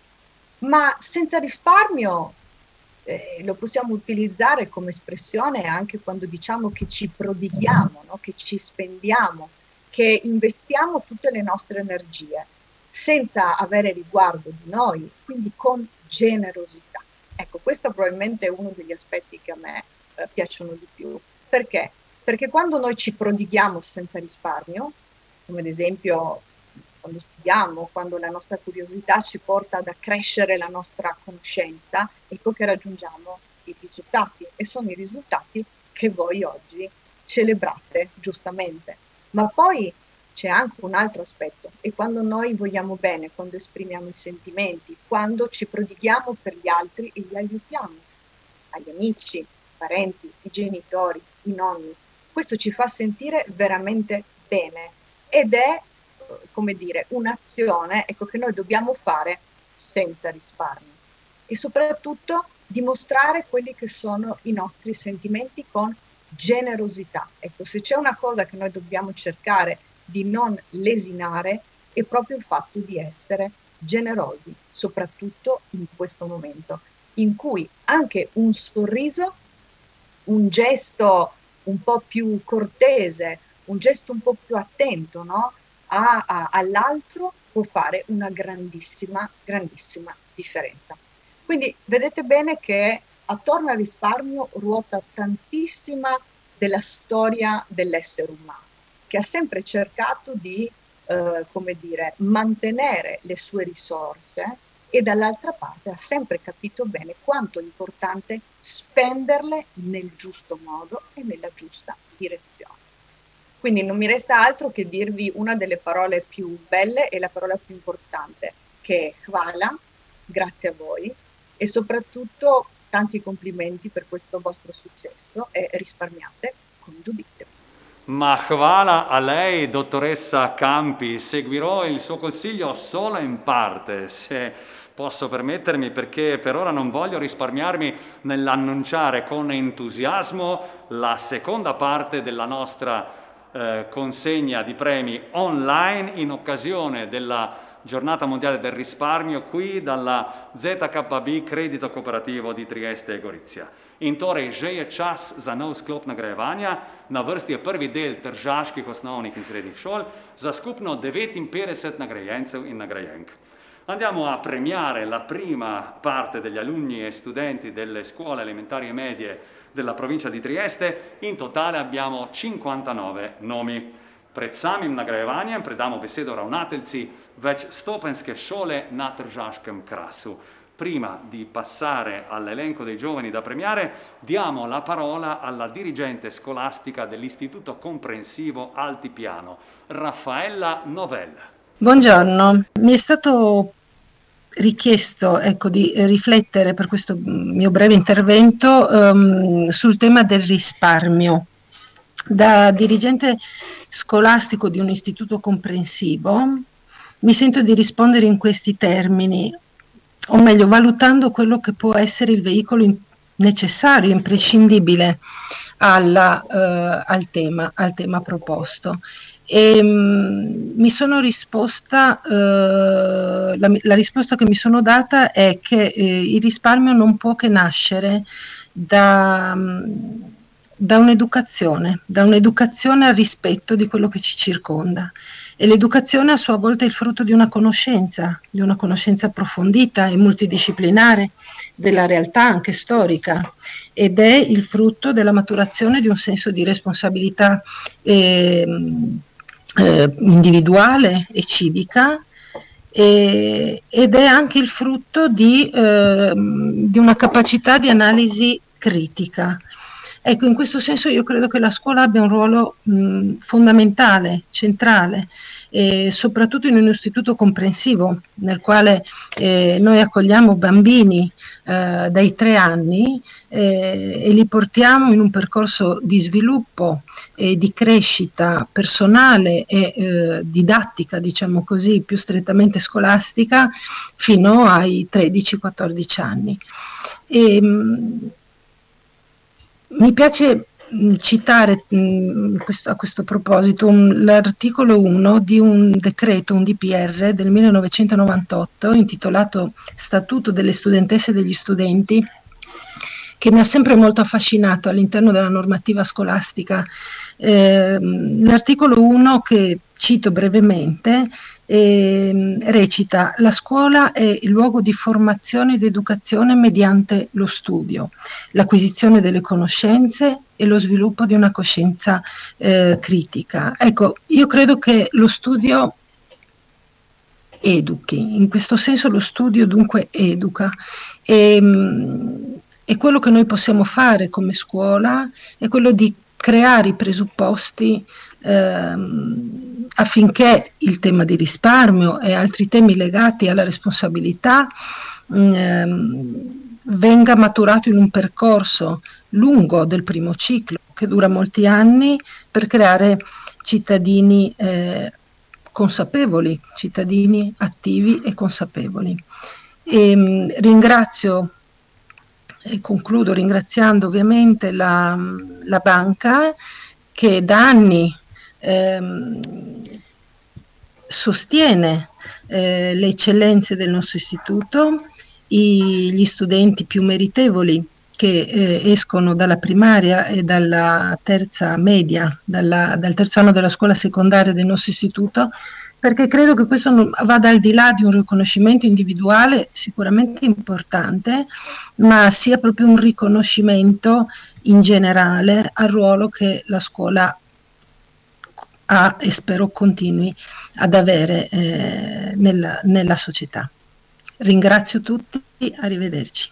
Ma senza risparmio eh, lo possiamo utilizzare come espressione anche quando diciamo che ci prodighiamo, no? Che ci spendiamo, che investiamo tutte le nostre energie senza avere riguardo di noi, quindi con generosità. Ecco, questo probabilmente è uno degli aspetti che a me eh, piacciono di più. Perché? Perché quando noi ci prodighiamo senza risparmio, come ad esempio quando studiamo, quando la nostra curiosità ci porta ad accrescere la nostra conoscenza, ecco che raggiungiamo i risultati, e sono i risultati che voi oggi celebrate giustamente. Ma poi c'è anche un altro aspetto, e quando noi vogliamo bene, quando esprimiamo i sentimenti, quando ci prodighiamo per gli altri e li aiutiamo, agli amici, i parenti, i genitori, i nonni, questo ci fa sentire veramente bene, ed è, come dire, un'azione, ecco, che noi dobbiamo fare senza risparmio, e soprattutto dimostrare quelli che sono i nostri sentimenti con generosità. Ecco, se c'è una cosa che noi dobbiamo cercare di non lesinare è proprio il fatto di essere generosi, soprattutto in questo momento in cui anche un sorriso, un gesto un po' più cortese, un gesto un po' più attento, no? a, a, all'altro può fare una grandissima, grandissima differenza. Quindi vedete bene che attorno al risparmio ruota tantissima della storia dell'essere umano, che ha sempre cercato di, eh, come dire, mantenere le sue risorse, e dall'altra parte ha sempre capito bene quanto è importante spenderle nel giusto modo e nella giusta direzione. Quindi non mi resta altro che dirvi una delle parole più belle e la parola più importante, che è hvala, grazie a voi, e soprattutto tanti complimenti per questo vostro successo, e risparmiate con giudizio. Ma hvala a lei, dottoressa Campi. Seguirò il suo consiglio solo in parte, se posso permettermi, perché per ora non voglio risparmiarmi nell'annunciare con entusiasmo la seconda parte della nostra eh, consegna di premi online in occasione della Giornata Mondiale del Risparmio, qui dalla Z K B Credito Cooperativo di Trieste e Gorizia. In torej že je čas za nov sklop nagrajevanja. Na vrsti je prvi del tržaških osnovnih in srednjih šol za skupno devetinpetdeset nagrajencev in nagrajenk. Andiamo a premiare la prima parte degli alunni e studenti delle scuole elementari e medie della provincia di Trieste. In totale abbiamo cinquantanove nomi. Pred samim nagrajevanjem predamo besedo ravnateljci večstopenjske šole na Tržaškem krasu. Prima di passare all'elenco dei giovani da premiare, diamo la parola alla dirigente scolastica dell'Istituto Comprensivo Altipiano, Raffaella Novella. Buongiorno, mi è stato richiesto, ecco, di riflettere per questo mio breve intervento um, sul tema del risparmio. Da dirigente scolastico di un istituto comprensivo mi sento di rispondere in questi termini, o meglio valutando quello che può essere il veicolo in- necessario, imprescindibile alla, eh, al, tema, al tema proposto. E, mh, mi sono risposta, eh, la, la risposta che mi sono data è che eh, il risparmio non può che nascere da... Mh, da un'educazione, da un'educazione al rispetto di quello che ci circonda. E l'educazione a sua volta è il frutto di una conoscenza, di una conoscenza approfondita e multidisciplinare della realtà anche storica, ed è il frutto della maturazione di un senso di responsabilità eh, eh, individuale e civica, e, ed è anche il frutto di, eh, di una capacità di analisi critica. Ecco, in questo senso io credo che la scuola abbia un ruolo mh, fondamentale, centrale, e soprattutto in un istituto comprensivo nel quale eh, noi accogliamo bambini eh, dai tre anni eh, e li portiamo in un percorso di sviluppo e di crescita personale e eh, didattica, diciamo così, più strettamente scolastica, fino ai tredici quattordici anni. E, mh, mi piace citare mh, questo, a questo proposito un, l'articolo uno di un decreto, un D P R del millenovecentonovantotto intitolato Statuto delle studentesse e degli studenti, che mi ha sempre molto affascinato all'interno della normativa scolastica. Eh, l'articolo uno, che cito brevemente, eh, recita: la scuola è il luogo di formazione ed educazione mediante lo studio, l'acquisizione delle conoscenze e lo sviluppo di una coscienza eh, critica. Ecco, io credo che lo studio educhi, in questo senso lo studio dunque educa, e, e quello che noi possiamo fare come scuola è quello di creare i presupposti ehm, affinché il tema di risparmio e altri temi legati alla responsabilità ehm, venga maturato in un percorso lungo del primo ciclo, che dura molti anni, per creare cittadini eh, consapevoli, cittadini attivi e consapevoli. E, mh, ringrazio e concludo ringraziando ovviamente la, la banca, che da anni ehm, sostiene eh, le eccellenze del nostro istituto, i, gli studenti più meritevoli che eh, escono dalla primaria e dalla terza media, dalla, dal terzo anno della scuola secondaria del nostro istituto, perché credo che questo non, vada al di là di un riconoscimento individuale sicuramente importante, ma sia proprio un riconoscimento in generale al ruolo che la scuola ha e spero continui ad avere eh, nel, nella società. Ringrazio tutti, arrivederci.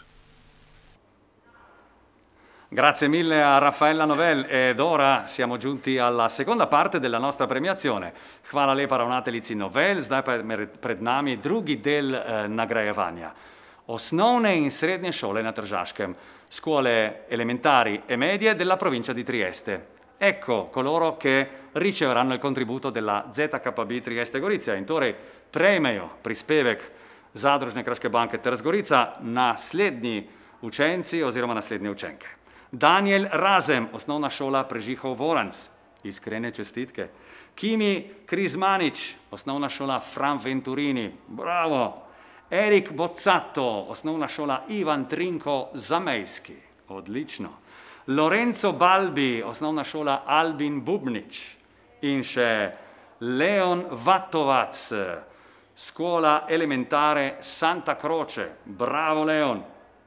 Grazie mille a Raffaella Novel, ed ora siamo giunti alla seconda parte della nostra premiazione. Hvala lepa ravnateljici Novel, zdaj pa je pred nami drugi del eh, nagrajevanja. Osnovne in srednje šole na Tržaškem, scuole elementari e medie della provincia di Trieste. Ecco coloro che riceveranno il contributo della Z K B Trieste Gorica in torej prejmejo prispevek Zadružne kraške banke Trst Gorica naslednji učenci oziroma naslednje učenke. Daniel Razem, osnovna šola Prežihov Voranc, iskrene čestitke. Kimi Krizmanič, osnovna šola Fran Venturini, bravo. Erik Bozzato, osnovna šola Ivan Trinko Zamejski, odlično. Lorenzo Balbi, osnovna šola Albin Bubnič. In še Leon Vatovac, scuola elementare Santa Croce, bravo Leon.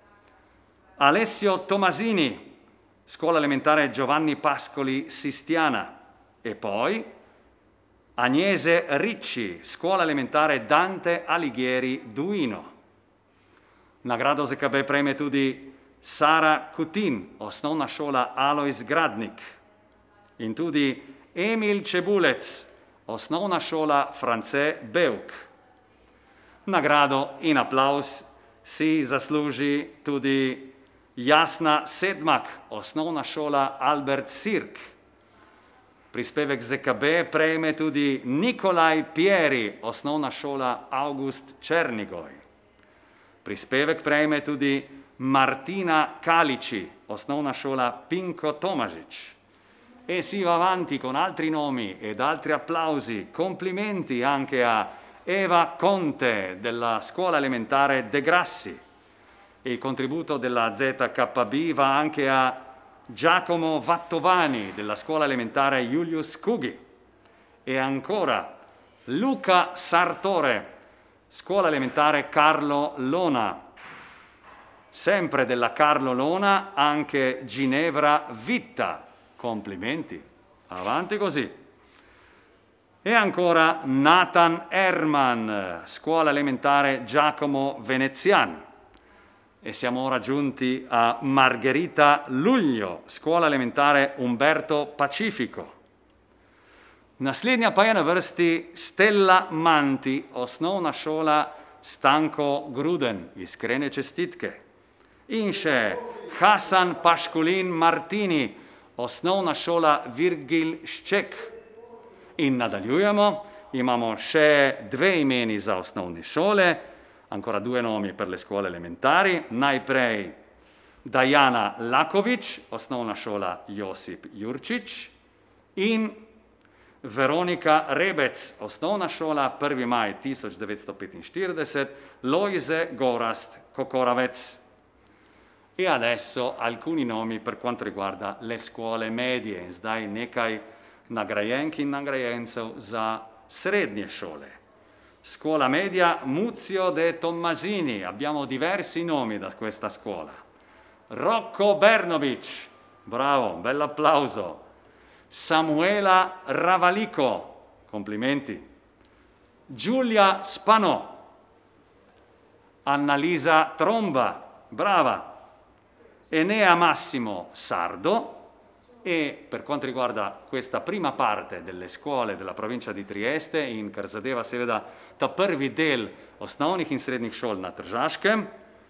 Alessio Tomasini, scuola elementare Giovanni Pascoli Sistiana. E poi Agnese Ricci, scuola elementare Dante Alighieri Duino. Nagrado Z K B prejme tudi Sara Kutin, osnovna šola Alojz Gradnik. In tudi Emil Čebulec, osnovna šola France Beuk. Nagrado in aplaus si zasluži tudi Jasna Sedmak, osnovna šola Albert Sirk. Prispevek Z K B prejme tudi Nikolaj Pieri, osnovna šola August Černigoj. Prispevek prejme tudi Martina Calici, osnovna šola Pinko Tomažič. E si va avanti con altri nomi ed altri applausi, complimenti anche a Eva Conte della scuola elementare De Grassi. Il contributo della Z K B va anche a Giacomo Vattovani della scuola elementare Julius Cughi. E ancora Luca Sartore, scuola elementare Carlo Lona. Sempre della Carlo Lona anche Ginevra Vitta. Complimenti, avanti così. E ancora Nathan Herman, scuola elementare Giacomo Venezian. E siamo ora giunti a Margherita Luglio, scuola elementare Umberto Pacifico. Naslednja pa je na vrsti Stella Manti, osnovna šola Stanko Gruden, iskrene čestitke. In še Hasan Paškulin Martini, osnovna šola Virgil Šček. In nadaljujemo, imamo še dve imeni za osnovne šole, ancora due nomi per le scuole elementari, najprej Dajana Lakovič, osnovna šola Josip Jurčič in Veronika Rebec, osnovna šola prvi maj tisoč devetsto petinštirideset, Lojze Gorazd Kokoravec. E adesso alcuni nomi per quanto riguarda le scuole medie, zdaj nekaj nagrajenk in nagrajencev za srednje šole. Scuola media Muzio de Tommasini, abbiamo diversi nomi da questa scuola. Rocco Bernovic, bravo, bell'applauso. Samuela Ravalico, complimenti. Giulia Spanò. Annalisa Tromba, brava. Enea Massimo Sardo. E per quanto riguarda questa prima parte delle scuole della provincia di Trieste, in kar zadeva seveda ta prvi del osnovnih in srednjih šol na Tržaškem,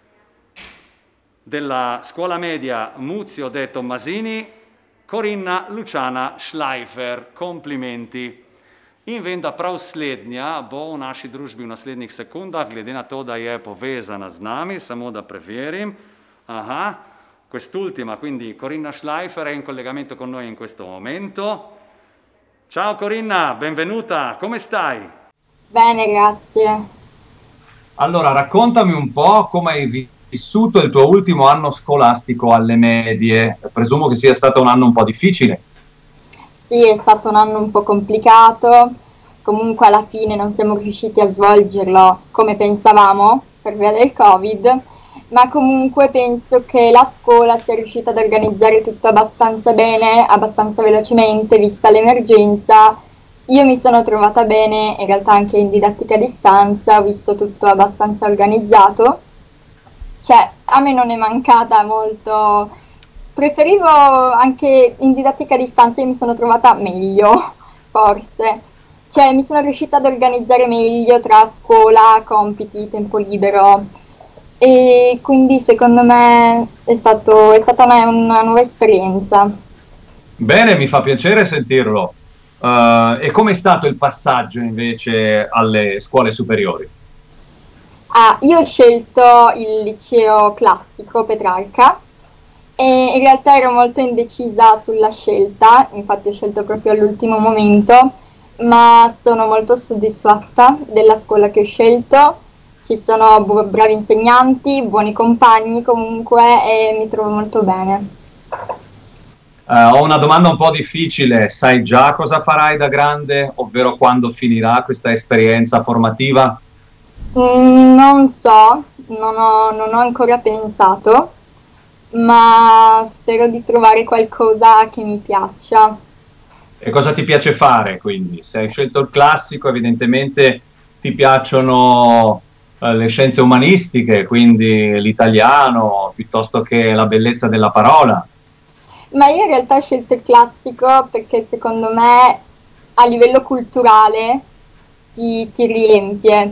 della scuola media Muzio de Tommasini, Corinna Luciana Schleifer, komplimenti. In vem, da prav slednja bo v naši družbi v naslednjih sekundah, glede na to, da je povezana z nami, samo da preverim. Aha. Quest'ultima, quindi Corinna Schleifer, è in collegamento con noi in questo momento. Ciao Corinna, benvenuta, come stai? Bene, grazie. Allora, raccontami un po' come hai vissuto il tuo ultimo anno scolastico alle medie. Presumo che sia stato un anno un po' difficile. Sì, è stato un anno un po' complicato. Comunque alla fine non siamo riusciti a svolgerlo come pensavamo per via del Covid. Ma comunque penso che la scuola sia riuscita ad organizzare tutto abbastanza bene, abbastanza velocemente, vista l'emergenza. Io mi sono trovata bene, in realtà anche in didattica a distanza, ho visto tutto abbastanza organizzato. Cioè, a me non è mancata molto. Preferivo anche in didattica a distanza, io mi sono trovata meglio, forse. Cioè, mi sono riuscita ad organizzare meglio tra scuola, compiti, tempo libero. E quindi secondo me è, stato, è stata una, una nuova esperienza. Bene, mi fa piacere sentirlo. Uh, e com'è stato il passaggio invece alle scuole superiori? Ah, io ho scelto il liceo classico Petrarca e in realtà ero molto indecisa sulla scelta, infatti ho scelto proprio all'ultimo momento, ma sono molto soddisfatta della scuola che ho scelto. Ci sono bravi insegnanti, buoni compagni comunque e mi trovo molto bene. Uh, ho una domanda un po' difficile. Sai già cosa farai da grande, ovvero quando finirà questa esperienza formativa? Mm, non so, non ho, non ho ancora pensato, ma spero di trovare qualcosa che mi piaccia. E cosa ti piace fare quindi? Se hai scelto il classico, evidentemente ti piacciono le scienze umanistiche, quindi l'italiano, piuttosto che la bellezza della parola. Ma io in realtà ho scelto il classico perché secondo me a livello culturale ti, ti riempie.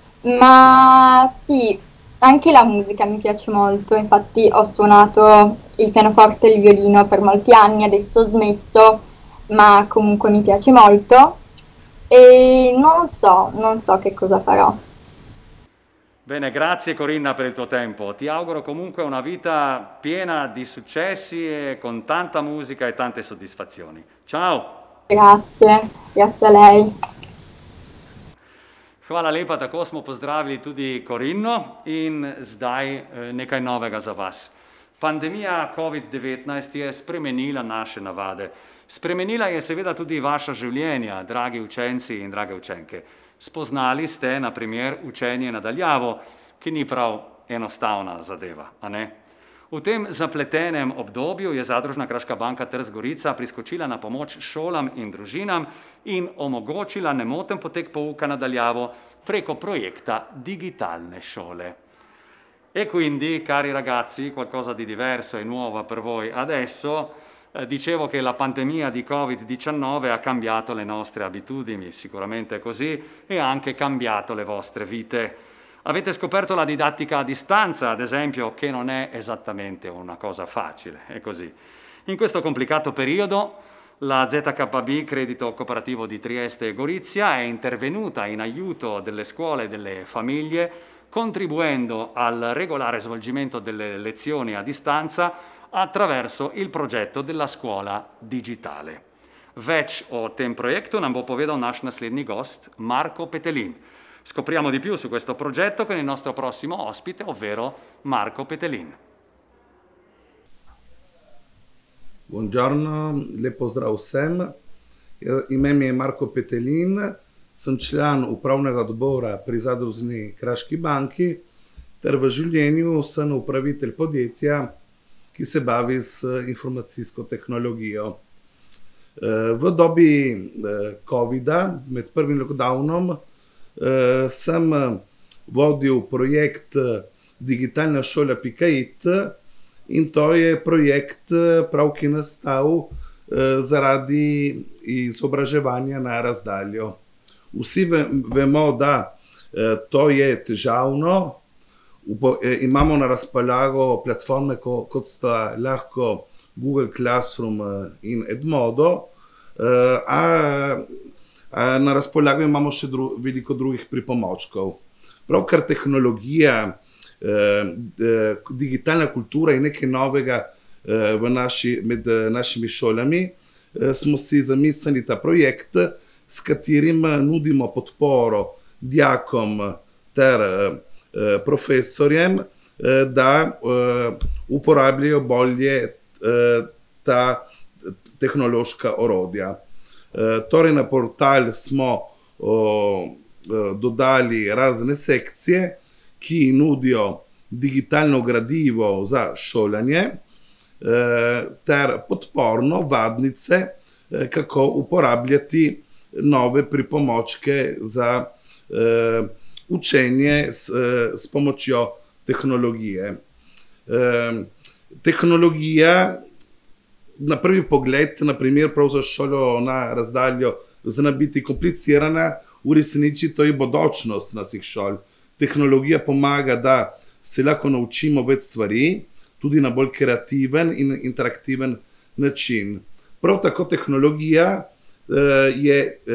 Ma sì, anche la musica mi piace molto, infatti ho suonato il pianoforte e il violino per molti anni, adesso ho smesso, ma comunque mi piace molto e non so, non so che cosa farò. Bene, grazie Corinna per il tuo tempo. Ti auguro comunque una vita piena di successi e con tanta musica e tante soddisfazioni. Ciao! Grazie, grazie a lei. Hvala lepa, tako smo pozdravili tudi Korinno in zdaj nekaj novega za vas. Pandemija covid devetnajst je spremenila naše navade. Spremenila je seveda tudi vaša življenja, dragi učenci in drage učenke. Spoznali ste, na primer, učenje nadaljavo, ki ni prav enostavna zadeva, a ne? V tem zapletenem obdobju je Zadružna kraška banka Trst Gorica priskočila na pomoč šolam in družinam in omogočila nemoten potek pouka nadaljavo preko projekta Digitalne šole. E quindi, cari ragazzi, qualcosa di diverso e nuovo per voi adesso, Eh, dicevo che la pandemia di Covid diciannove ha cambiato le nostre abitudini, sicuramente è così, e ha anche cambiato le vostre vite. Avete scoperto la didattica a distanza, ad esempio, che non è esattamente una cosa facile, è così. In questo complicato periodo, la Z K B Credito Cooperativo di Trieste e Gorizia è intervenuta in aiuto delle scuole e delle famiglie, contribuendo al regolare svolgimento delle lezioni a distanza attraverso il progetto della scuola digitale. Več o tem projektu nam bo povedal naš naslednji gost, Marko Petelin. Scopriamo di più su questo progetto con il nostro prossimo ospite, ovvero Marko Petelin. Buongiorno, lep pozdrav vsem. Ime mi je Marko Petelin, sem član upravnega odbora pri Zadružni Kraški banki ter v življenju sem upravitelj podjetja, ki se bavi z informacijsko tehnologijo. V dobi covida, med prvim lockdownom, sem vodil projekt Digitalna šola pika it in to je projekt prav, ki nastal zaradi izobraževanja na razdaljo. Vsi vemo, da to je težavno. Imamo na razpolago platforme, kot sta lahko Google Classroom in Edmodo, a na razpolago imamo še veliko drugih pripomočkov. Pravkar tehnologija, digitalna kultura je nekaj novega med našimi šolami. Smo si zamislili ta projekt, s katerim nudimo podporo dijakom ter profesorjem, da uporabljajo bolje ta tehnološka orodja. Torej na portal smo dodali razne sekcije, ki nudijo digitalno gradivo za šolanje ter podporno vadnice, kako uporabljati nove pripomočke za učenje s, s pomočjo tehnologije. E, tehnologija na prvi pogled, na primer prav za šolo na razdaljo, zna biti komplicirana, v resnici to je bodočnost naših šol. Tehnologija pomaga, da se lahko naučimo več stvari, tudi na bolj kreativen in interaktiven način. Prav tako tehnologija e, je,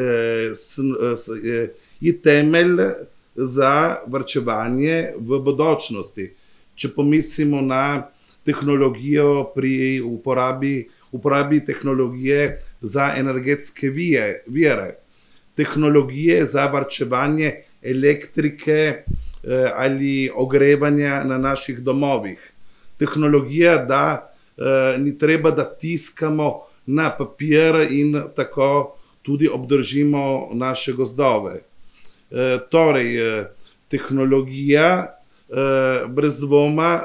e, je temelj za varčevanje v bodočnosti. Če pomislimo na tehnologijo pri uporabi, uporabi tehnologije za energetske vire, tehnologije za varčevanje elektrike ali ogrevanja na naših domovih, tehnologija, da ni treba, da tiskamo na papir in tako tudi obdržimo naše gozdove. Torej, tehnologija brez dvoma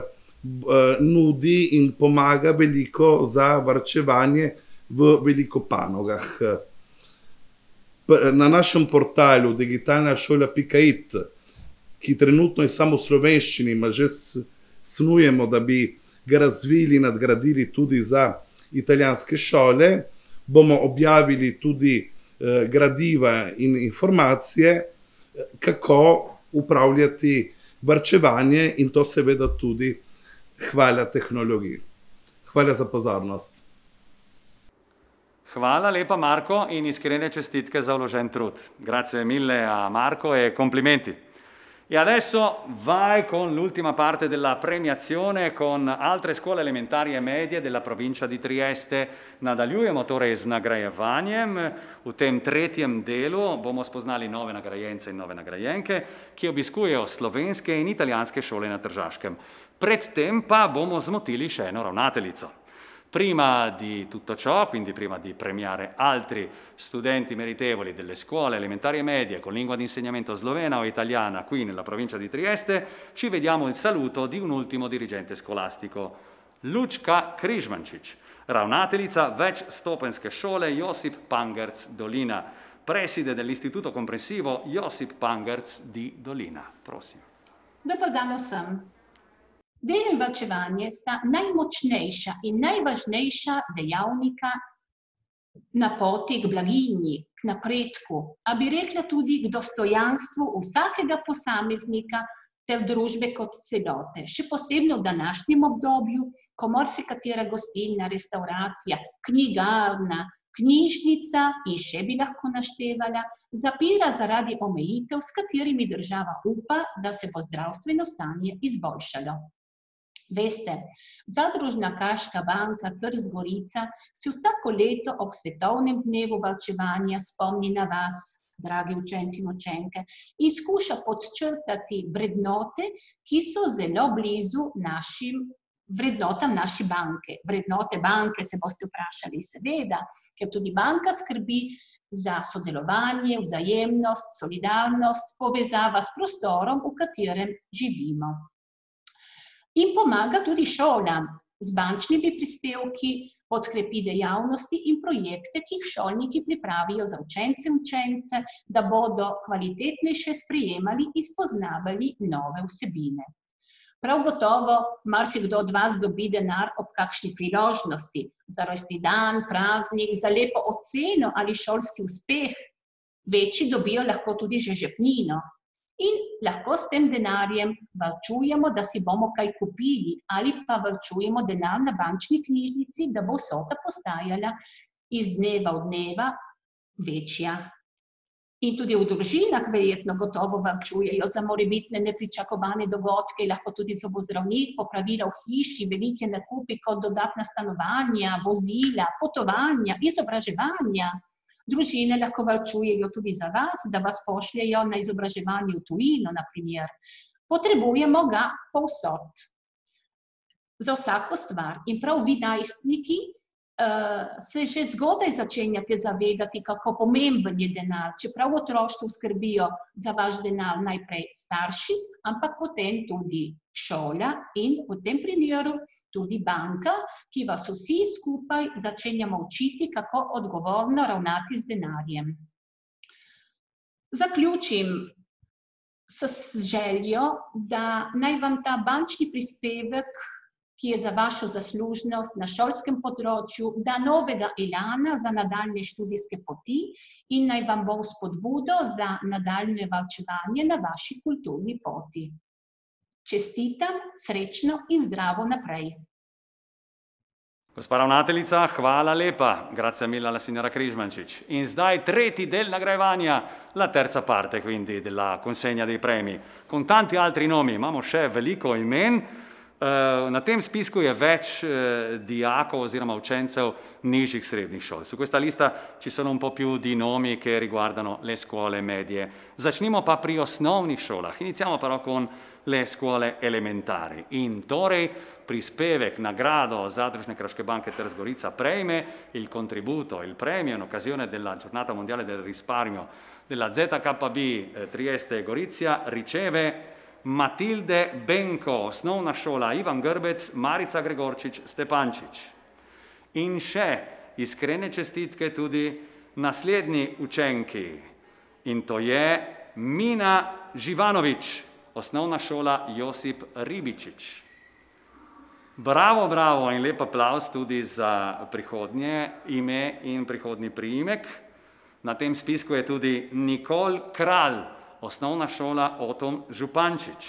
nudi in pomaga veliko za varčevanje v veliko panogah. Na našem portalu digitalna šola pika it, ki trenutno je samo v slovenščini, ima že snujemo, da bi ga razvili in nadgradili tudi za italijanske šole, bomo objavili tudi gradiva in informacije, kako upravljati varčevanje in to seveda tudi hvala tehnologiji. Hvala za pozornost. Hvala lepa Marko in iskrene čestitke za vložen trud. Grazie mille a Marco e complimenti. E adesso vai con l'ultima parte della premiazione con altre scuole elementari e medie della provincia di Trieste. Nadaljujemo torej z nagrajevanjem. V tem tretjem delu bomo spoznali nove nagrajence in nove nagrajenke, ki obiskujejo slovenske in italijanske šole na Tržaškem. Predtem pa bomo zmotili še eno ravnateljico. Prima di tutto ciò, quindi prima di premiare altri studenti meritevoli delle scuole elementari e medie con lingua di insegnamento slovena o italiana qui nella provincia di Trieste, ci vediamo il saluto di un ultimo dirigente scolastico, Lučka Križmančič, ravnateljica večstopenske šole Josip Pangerc Dolina, preside dell'Istituto Comprensivo Josip Pangerc di Dolina. Prosim. Dobar dan vsem. Delo in varčevanje sta najmočnejša in najvažnejša dejavnika na poti k blaginji, k napredku, a bi rekla tudi k dostojanstvu vsakega posameznika ter družbe kot celote. Še posebno v današnjem obdobju, ko marsikatera gostilna, restauracija, knjigarna, knjižnica in še bi lahko naštevala, zapira zaradi omejitev, s katerimi država upa, da se bo zdravstveno stanje izboljšalo. Veste, Zadružna kraška banka Trst Gorica se vsako leto ob svetovnem dnevu varčevanja spomni na vas, dragi učenci in učenke, in skuša podčrtati vrednote, ki so zelo blizu našim vrednotam naše banke. Vrednote banke, se boste vprašali, seveda, ker tudi banka skrbi za sodelovanje, vzajemnost, solidarnost, povezava s prostorom, v katerem živimo. In pomaga tudi šolam z bančnimi prispevki, podkrepi dejavnosti in projekte, ki jih šolniki pripravijo za učence in učence, da bodo kvalitetnejše sprejemali in spoznavali nove vsebine. Prav gotovo marsikdo od vas dobi denar ob kakšni priložnosti, za rojstni dan, praznik, za lepo oceno ali šolski uspeh. Večji dobijo lahko tudi že žepnino. In lahko s tem denarjem varčujemo, da si bomo kaj kupili, ali pa varčujemo denar na bančni knjižnici, da bo vsota postajala iz dneva v dneva večja. In tudi v družinah verjetno gotovo varčujejo za morebitne nepričakovane dogodke, lahko tudi zobozdravnik, popravila v hiši, velike nakupi kot dodatna stanovanja, vozila, potovanja, izobraževanja. Družine lahko varčujejo tudi za vas, da vas pošljejo na izobraževanje v tujino, na primer. Potrebujemo ga povsod. Za vsako stvar. In prav vi, najstniki, se že zgodaj začenjate zavedati, kako pomemben je denar, čeprav v otroštvu skrbijo za vaš denar najprej starši, ampak potem tudi šola in v tem primeru tudi banka, ki vas vsi skupaj začenjamo učiti, kako odgovorno ravnati z denarjem. Zaključim s željo, da naj vam ta bančni prispevek, ki je za vašo zaslužnost na šolskem področju, da novega elana za nadaljne študijske poti in naj vam bo vzpodbudo za nadaljne varčevanje na vaši kulturni poti. Čestitam, srečno in zdravo naprej. Gospa ravnateljica, hvala lepa, grazie mille alla signora Križmančič. In zdaj tretji del nagrajevanja, la terza parte quindi della consegna dei premi. Con tanti altri nomi, imamo še veliko imen. Na tem spisku je več dijakov oziroma učencev nižjih srednjih šol. Su questa lista ci sono un po' più di nomi che riguardano le scuole medie. Začnimo pa pri osnovnih šolah. Iniziamo però con le scuole elementari. In torej prispevek, nagrado Zadružne kraške banke Trst Gorica prejme il contributo, il premio in occasione della giornata mondiale del risparmio della Z K B Trieste Gorizia riceve Matilde Benko, osnovna šola Ivan Grbec, Marica Gregorčič, Stepančič. In še iskrene čestitke tudi naslednji učenki. In to je Mina Živanovič, osnovna šola Josip Ribičič. Bravo, bravo in lep aplavz tudi za prihodnje ime in prihodnji priimek. Na tem spisku je tudi Nikol Kralj, osnovna šola Oton Župančič.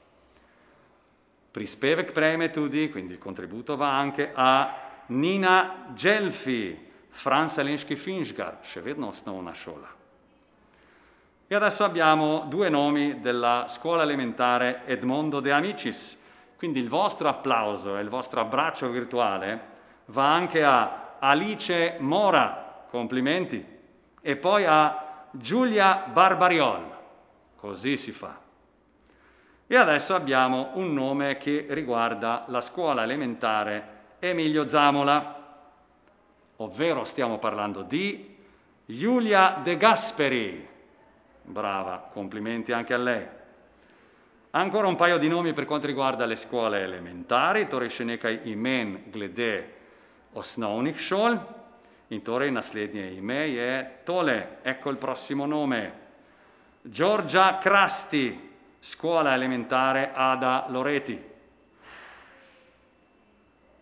Prispevek prejme tudi, quindi il contributo va anche a Nina Gelfi, Fransalenski Finžgar, še vedno osnovna šola. E adesso abbiamo due nomi della scuola elementare Edmondo De Amicis, quindi il vostro applauso e il vostro abbraccio virtuale va anche a Alice Mora, complimenti, e poi a Giulia Barbariol. Così si fa. E adesso abbiamo un nome che riguarda la scuola elementare Emilio Zamola, ovvero stiamo parlando di Giulia De Gasperi. Brava, complimenti anche a lei. Ancora un paio di nomi per quanto riguarda le scuole elementari, torej še nekaj imen glede osnovnih šol. In torej naslednje ime je tole, ecco il prossimo nome. Giorgia Crasti, scuola elementare Ada Loreti.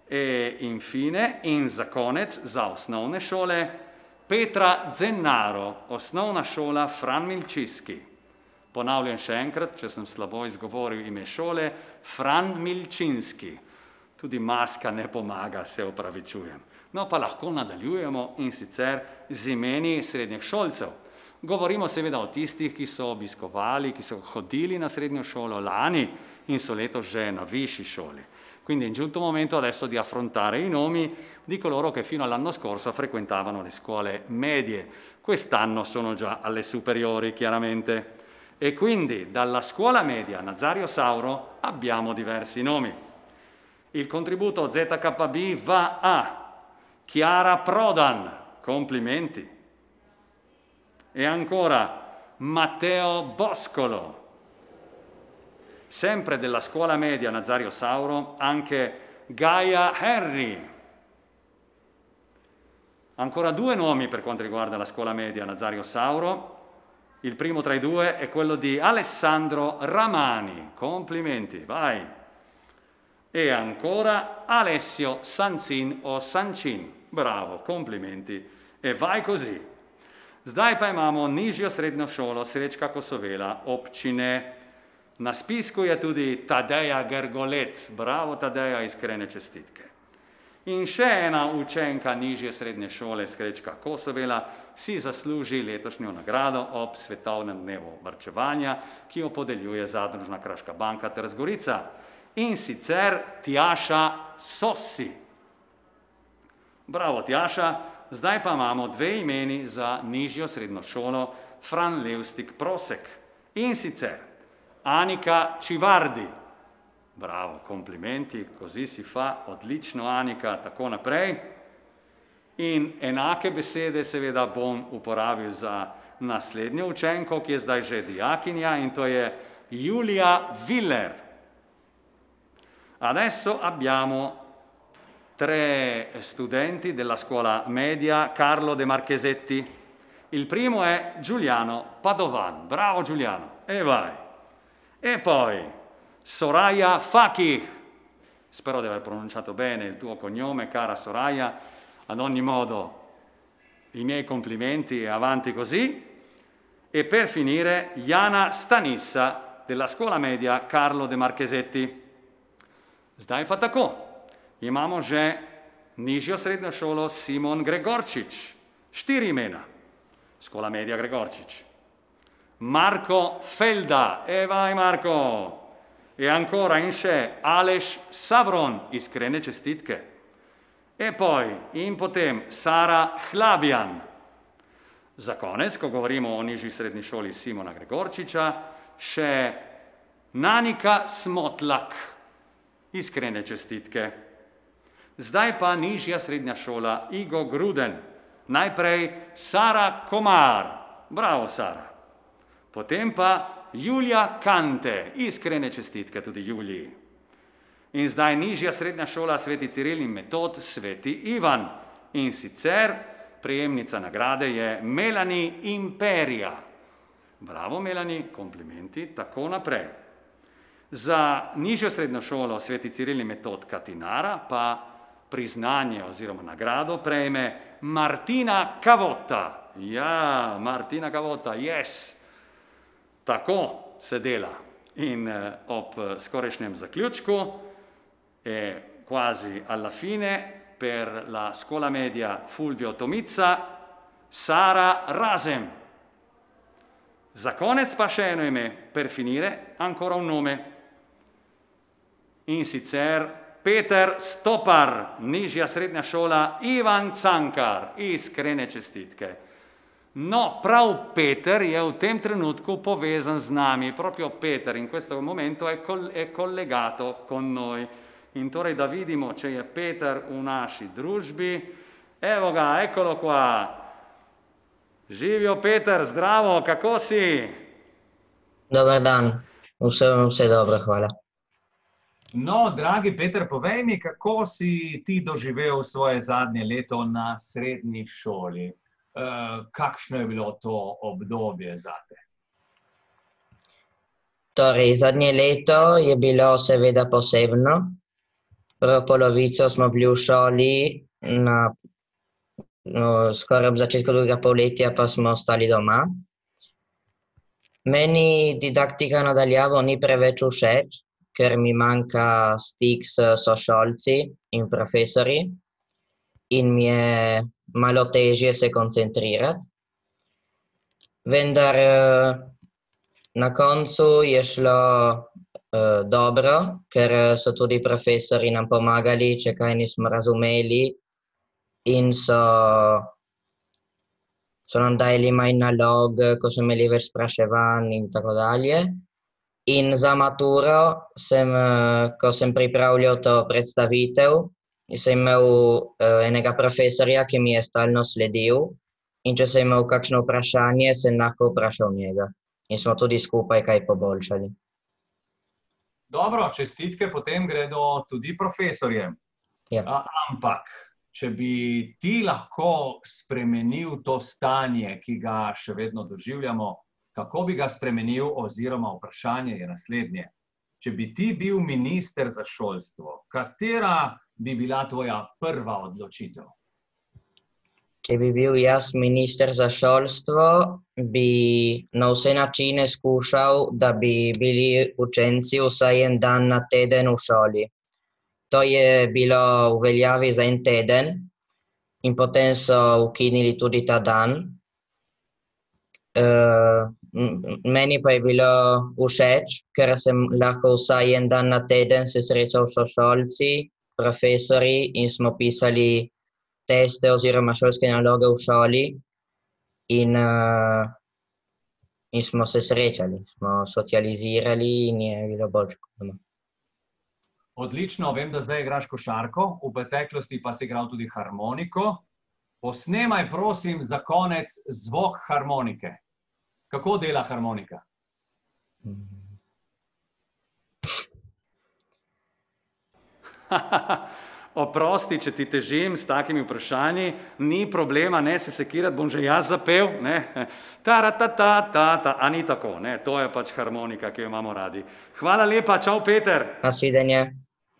E infine in Zakonec za osnovne šole Petra Zennaro, osnovna šola Fran Milčiski. Ponavljam še enkrat, če sem slabo izgovoril ime šole, Fran Milčinski. Tudi maska ne pomaga, se opravičujem. No pa lahko nadaljujemo in sicer z imeni srednjih šolcev. Govorimo seveda o tistih, ki so obiskovali, ki so hodili na srednjo šolo lani in so letos že na višji šoli. Quindi in giunto momento adesso di affrontare i nomi di coloro che fino all'anno scorso frequentavano le scuole medie. Quest'anno sono già alle superiori, chiaramente. E quindi dalla scuola media Nazario Sauro abbiamo diversi nomi. Il contributo Z K B va a Chiara Prodan, complimenti. E ancora Matteo Boscolo. Sempre della scuola media Nazario Sauro, anche Gaia Henry. Ancora due nomi per quanto riguarda la scuola media Nazario Sauro. Il primo tra i due è quello di Alessandro Ramani. Complimenti, vai. E ancora Alessio Sanzin o Sancin. Bravo, complimenti. E vai così. Zdaj pa imamo nižjo srednjo šolo Srečka Kosovela, občine. Na spisku je tudi Tadeja Gergolec. Bravo, Tadeja, iskrene čestitke. In še ena učenka nižje srednje šole Srečka Kosovela si zasluži letošnjo nagrado ob Svetovnem dnevu varčevanja, ki jo podeljuje Zadružna kraška banka Trzgorica. In sicer Tjaša Sossi. Bravo, Tjaša. Zdaj pa imamo dve imeni za nižjo srednjo šolo Fran Levstik Prosek. In sicer Anika Čivardi. Bravo, komplimenti, così si fa, odlično Anika, tako naprej. In enake besede seveda bom uporabil za naslednjo učenko, ki je zdaj že dijakinja, in to je Julia Viller. Adesso abbiamo tre studenti della scuola media Carlo De Marchesetti. Il primo è Giuliano Padovan. Bravo Giuliano, e vai. E poi Soraya Fakih. Spero di aver pronunciato bene il tuo cognome, cara Soraya. Ad ogni modo, i miei complimenti e avanti così. E per finire, Jana Stanissa della scuola media Carlo De Marchesetti. Zdaj pa tako. Imamo že nižjo srednjo šolo Simon Gregorčič. Štiri imena. Škola media Gregorčič. Marko Felda. E vai Marko. E ancora in še Aleš Savron. Iskrene čestitke. E poi in potem Sara Hlabian. Za konec, ko govorimo o nižji srednji šoli Simona Gregorčiča, še Nanika Smotlak. Iskrene čestitke. Zdaj pa nižja srednja šola Igo Gruden. Najprej Sara Komar. Bravo, Sara. Potem pa Julija Kante. Iskrene čestitke tudi Juliji. In zdaj nižja srednja šola Sveti Ciril in Metod Sveti Ivan. In sicer prejemnica nagrade je Melanie Imperija. Bravo, Melanie, komplimenti, tako naprej. Za nižjo srednjo šolo Sveti Ciril in Metod Katinara pa priznanje oziroma nagrado prejme Martina Kavotta. Ja, Martina Kavotta, yes. Tako se dela. In ob skorajšnjem zaključku e quasi alla fine per la scuola media Fulvio Tomizza, Sara Razem. Za konec pa še eno ime, per finire ancora un nome. In sicer Peter Stopar, nižja srednja šola Ivan Cankar. Iskrene čestitke. No, prav Peter je v tem trenutku povezan z nami, proprio Peter in questo momento è, col è collegato con noi. In torej da vidimo, če je Peter v naši družbi. Evo ga, eccolo qua. Živjo Peter, zdravo, kako si? Dobar dan, vse, vse dobro, hvala. No, dragi Peter, povej mi, kako si ti doživel svoje zadnje leto na srednji šoli? Uh, kakšno je bilo to obdobje zate? Torej, zadnje leto je bilo seveda posebno. prvo polovico smo bili v šoli, na, no, skoraj ob začetku drugega polletja pa smo ostali doma. Meni didaktika na daljavo ni preveč všeč, ker mi manjka stik s sošolci in profesorji in mi je malo težje se koncentrirati. Vendar na koncu je šlo uh, dobro, ker so tudi profesorji nam pomagali, če kaj nismo razumeli in so, so nam dajali manj nalog, ko smo imeli več spraševanj in tako dalje. In za maturo, sem, ko sem pripravljal to predstavitev, sem imel uh, enega profesorja, ki mi je stalno sledil. In če sem imel kakšno vprašanje, sem lahko vprašal njega. In smo tudi skupaj kaj poboljšali. Dobro, čestitke potem gredo tudi profesorjem. Ja. A, ampak, če bi ti lahko spremenil to stanje, ki ga še vedno doživljamo, kako bi ga spremenil, oziroma vprašanje je naslednje. Če bi ti bil minister za šolstvo, katera bi bila tvoja prva odločitev? Če bi bil jaz minister za šolstvo, bi na vse načine skušal, da bi bili učenci vsaj en dan na teden v šoli. To je bilo v veljavi za en teden in potem so ukinili tudi ta dan. Uh, meni pa je bilo všeč, ker sem lahko vsaj en dan na teden se srečal s sošolci, profesorji in smo pisali teste oziroma šolske naloge v šoli in, uh, in smo se srečali, smo socializirali in je bilo boljše kot doma. Odlično, vem, da zdaj igraš košarko, v preteklosti pa si igral tudi harmoniko. Posnemaj, prosim, za konec zvok harmonike. Kako dela harmonika? Oprosti, če ti težim s takimi vprašanji, ni problema, ne se sekirati, bom že jaz zapel, ne. Ta-ra-ta-ta-ta-ta, a ni tako, ne, to je pač harmonika, ki jo imamo radi. Hvala lepa, čau Peter. Nasvidenje.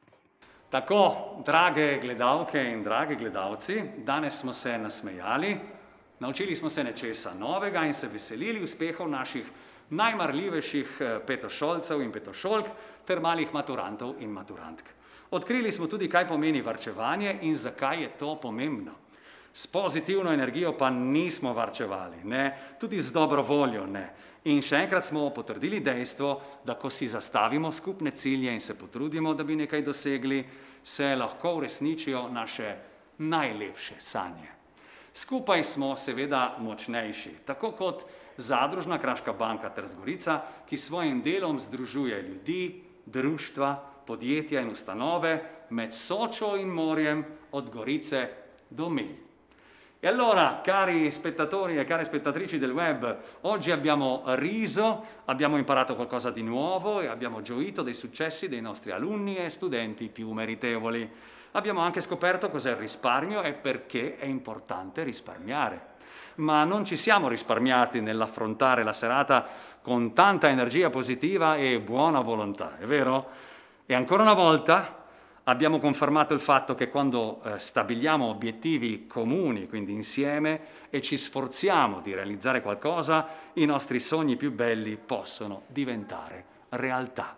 Tako, drage gledalke in dragi gledalci, danes smo se nasmejali, naučili smo se nečesa novega in se veselili uspehov naših najmarljivejših petošolcev in petošolk ter malih maturantov in maturantk. Odkrili smo tudi, kaj pomeni varčevanje in zakaj je to pomembno. S pozitivno energijo pa nismo varčevali, ne, tudi z dobro voljo ne. In še enkrat smo potrdili dejstvo, da ko si zastavimo skupne cilje in se potrudimo, da bi nekaj dosegli, se lahko uresničijo naše najlepše sanje. Skupaj smo seveda močnejši, tako kot Zadružna kraška banka Trzgorica, ki s svojim delom združuje ljudi, društva, podjetja in ustanove med Sočo in morjem od Gorice do Milj. E allora, cari spettatori e care spettatrici del web, oggi abbiamo riso, abbiamo imparato qualcosa di nuovo e abbiamo gioito dei successi dei nostri alunni e studenti più meritevoli. Abbiamo anche scoperto cos'è il risparmio e perché è importante risparmiare. Ma non ci siamo risparmiati nell'affrontare la serata con tanta energia positiva e buona volontà, è vero? E ancora una volta abbiamo confermato il fatto che quando eh, stabiliamo obiettivi comuni, quindi insieme, e ci sforziamo di realizzare qualcosa, i nostri sogni più belli possono diventare realtà.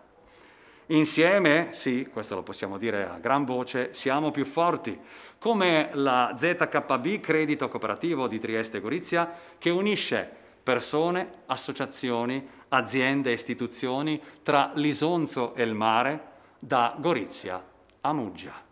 Insieme, sì, questo lo possiamo dire a gran voce, siamo più forti, come la Z K B Credito Cooperativo di Trieste e Gorizia, che unisce persone, associazioni, aziende e istituzioni tra l'Isonzo e il mare, da Gorizia a Muggia.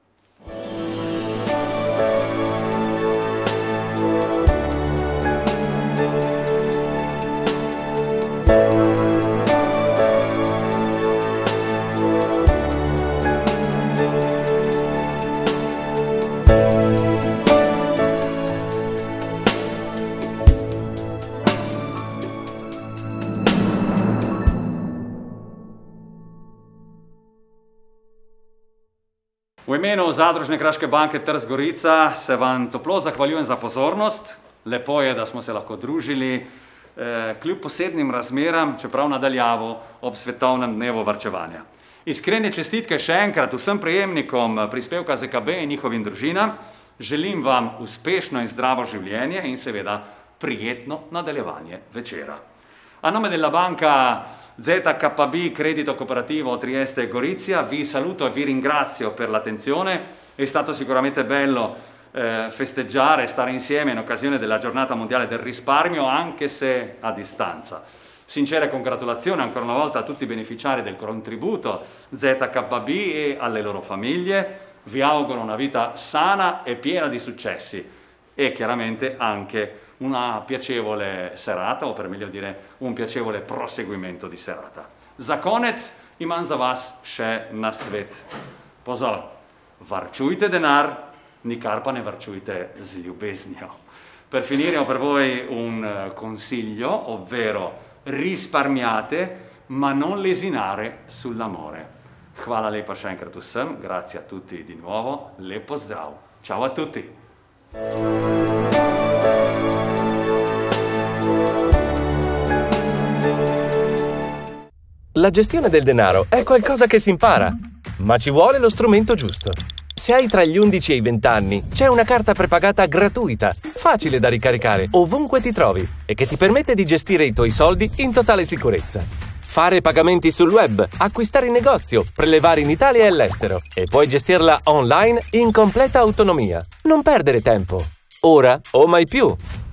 V imenu Zadružne kraške banke Trzgorica se vam toplo zahvaljujem za pozornost. Lepo je, da smo se lahko družili eh, kljub posebnim razmeram, čeprav nadaljavo ob svetovnem dnevu varčevanja. Iskrene čestitke še enkrat vsem prejemnikom prispevka Z K B in njihovim družinam. Želim vam uspešno in zdravo življenje in seveda prijetno nadaljevanje večera. A nome della banca Z K B Credito Cooperativo Trieste Gorizia vi saluto e vi ringrazio per l'attenzione. È stato sicuramente bello eh, festeggiare, stare insieme in occasione della giornata mondiale del risparmio, anche se a distanza. Sincere congratulazioni ancora una volta a tutti i beneficiari del contributo Z K B e alle loro famiglie. Vi auguro una vita sana e piena di successi e chiaramente anche una piacevole serata, o per meglio dire un piacevole proseguimento di serata. Za konec imam za vas še nasvet. Pozor, varčujte denar, nikar pa ne varčujte z ljubeznijo. Per finire ho per voi un consiglio, ovvero risparmiate, ma non lesinare sull'amore. Hvala lepa še enkrat vsem, grazie a tutti di nuovo, lep pozdrav. Ciao a tutti! La gestione del denaro è qualcosa che si impara, ma ci vuole lo strumento giusto. Se hai tra gli undici e i venti anni, c'è una carta prepagata gratuita, facile da ricaricare ovunque ti trovi e che ti permette di gestire i tuoi soldi in totale sicurezza. Fare pagamenti sul web, acquistare in negozio, prelevare in Italia e all'estero e poi gestirla online in completa autonomia. Non perdere tempo. Ora o mai più.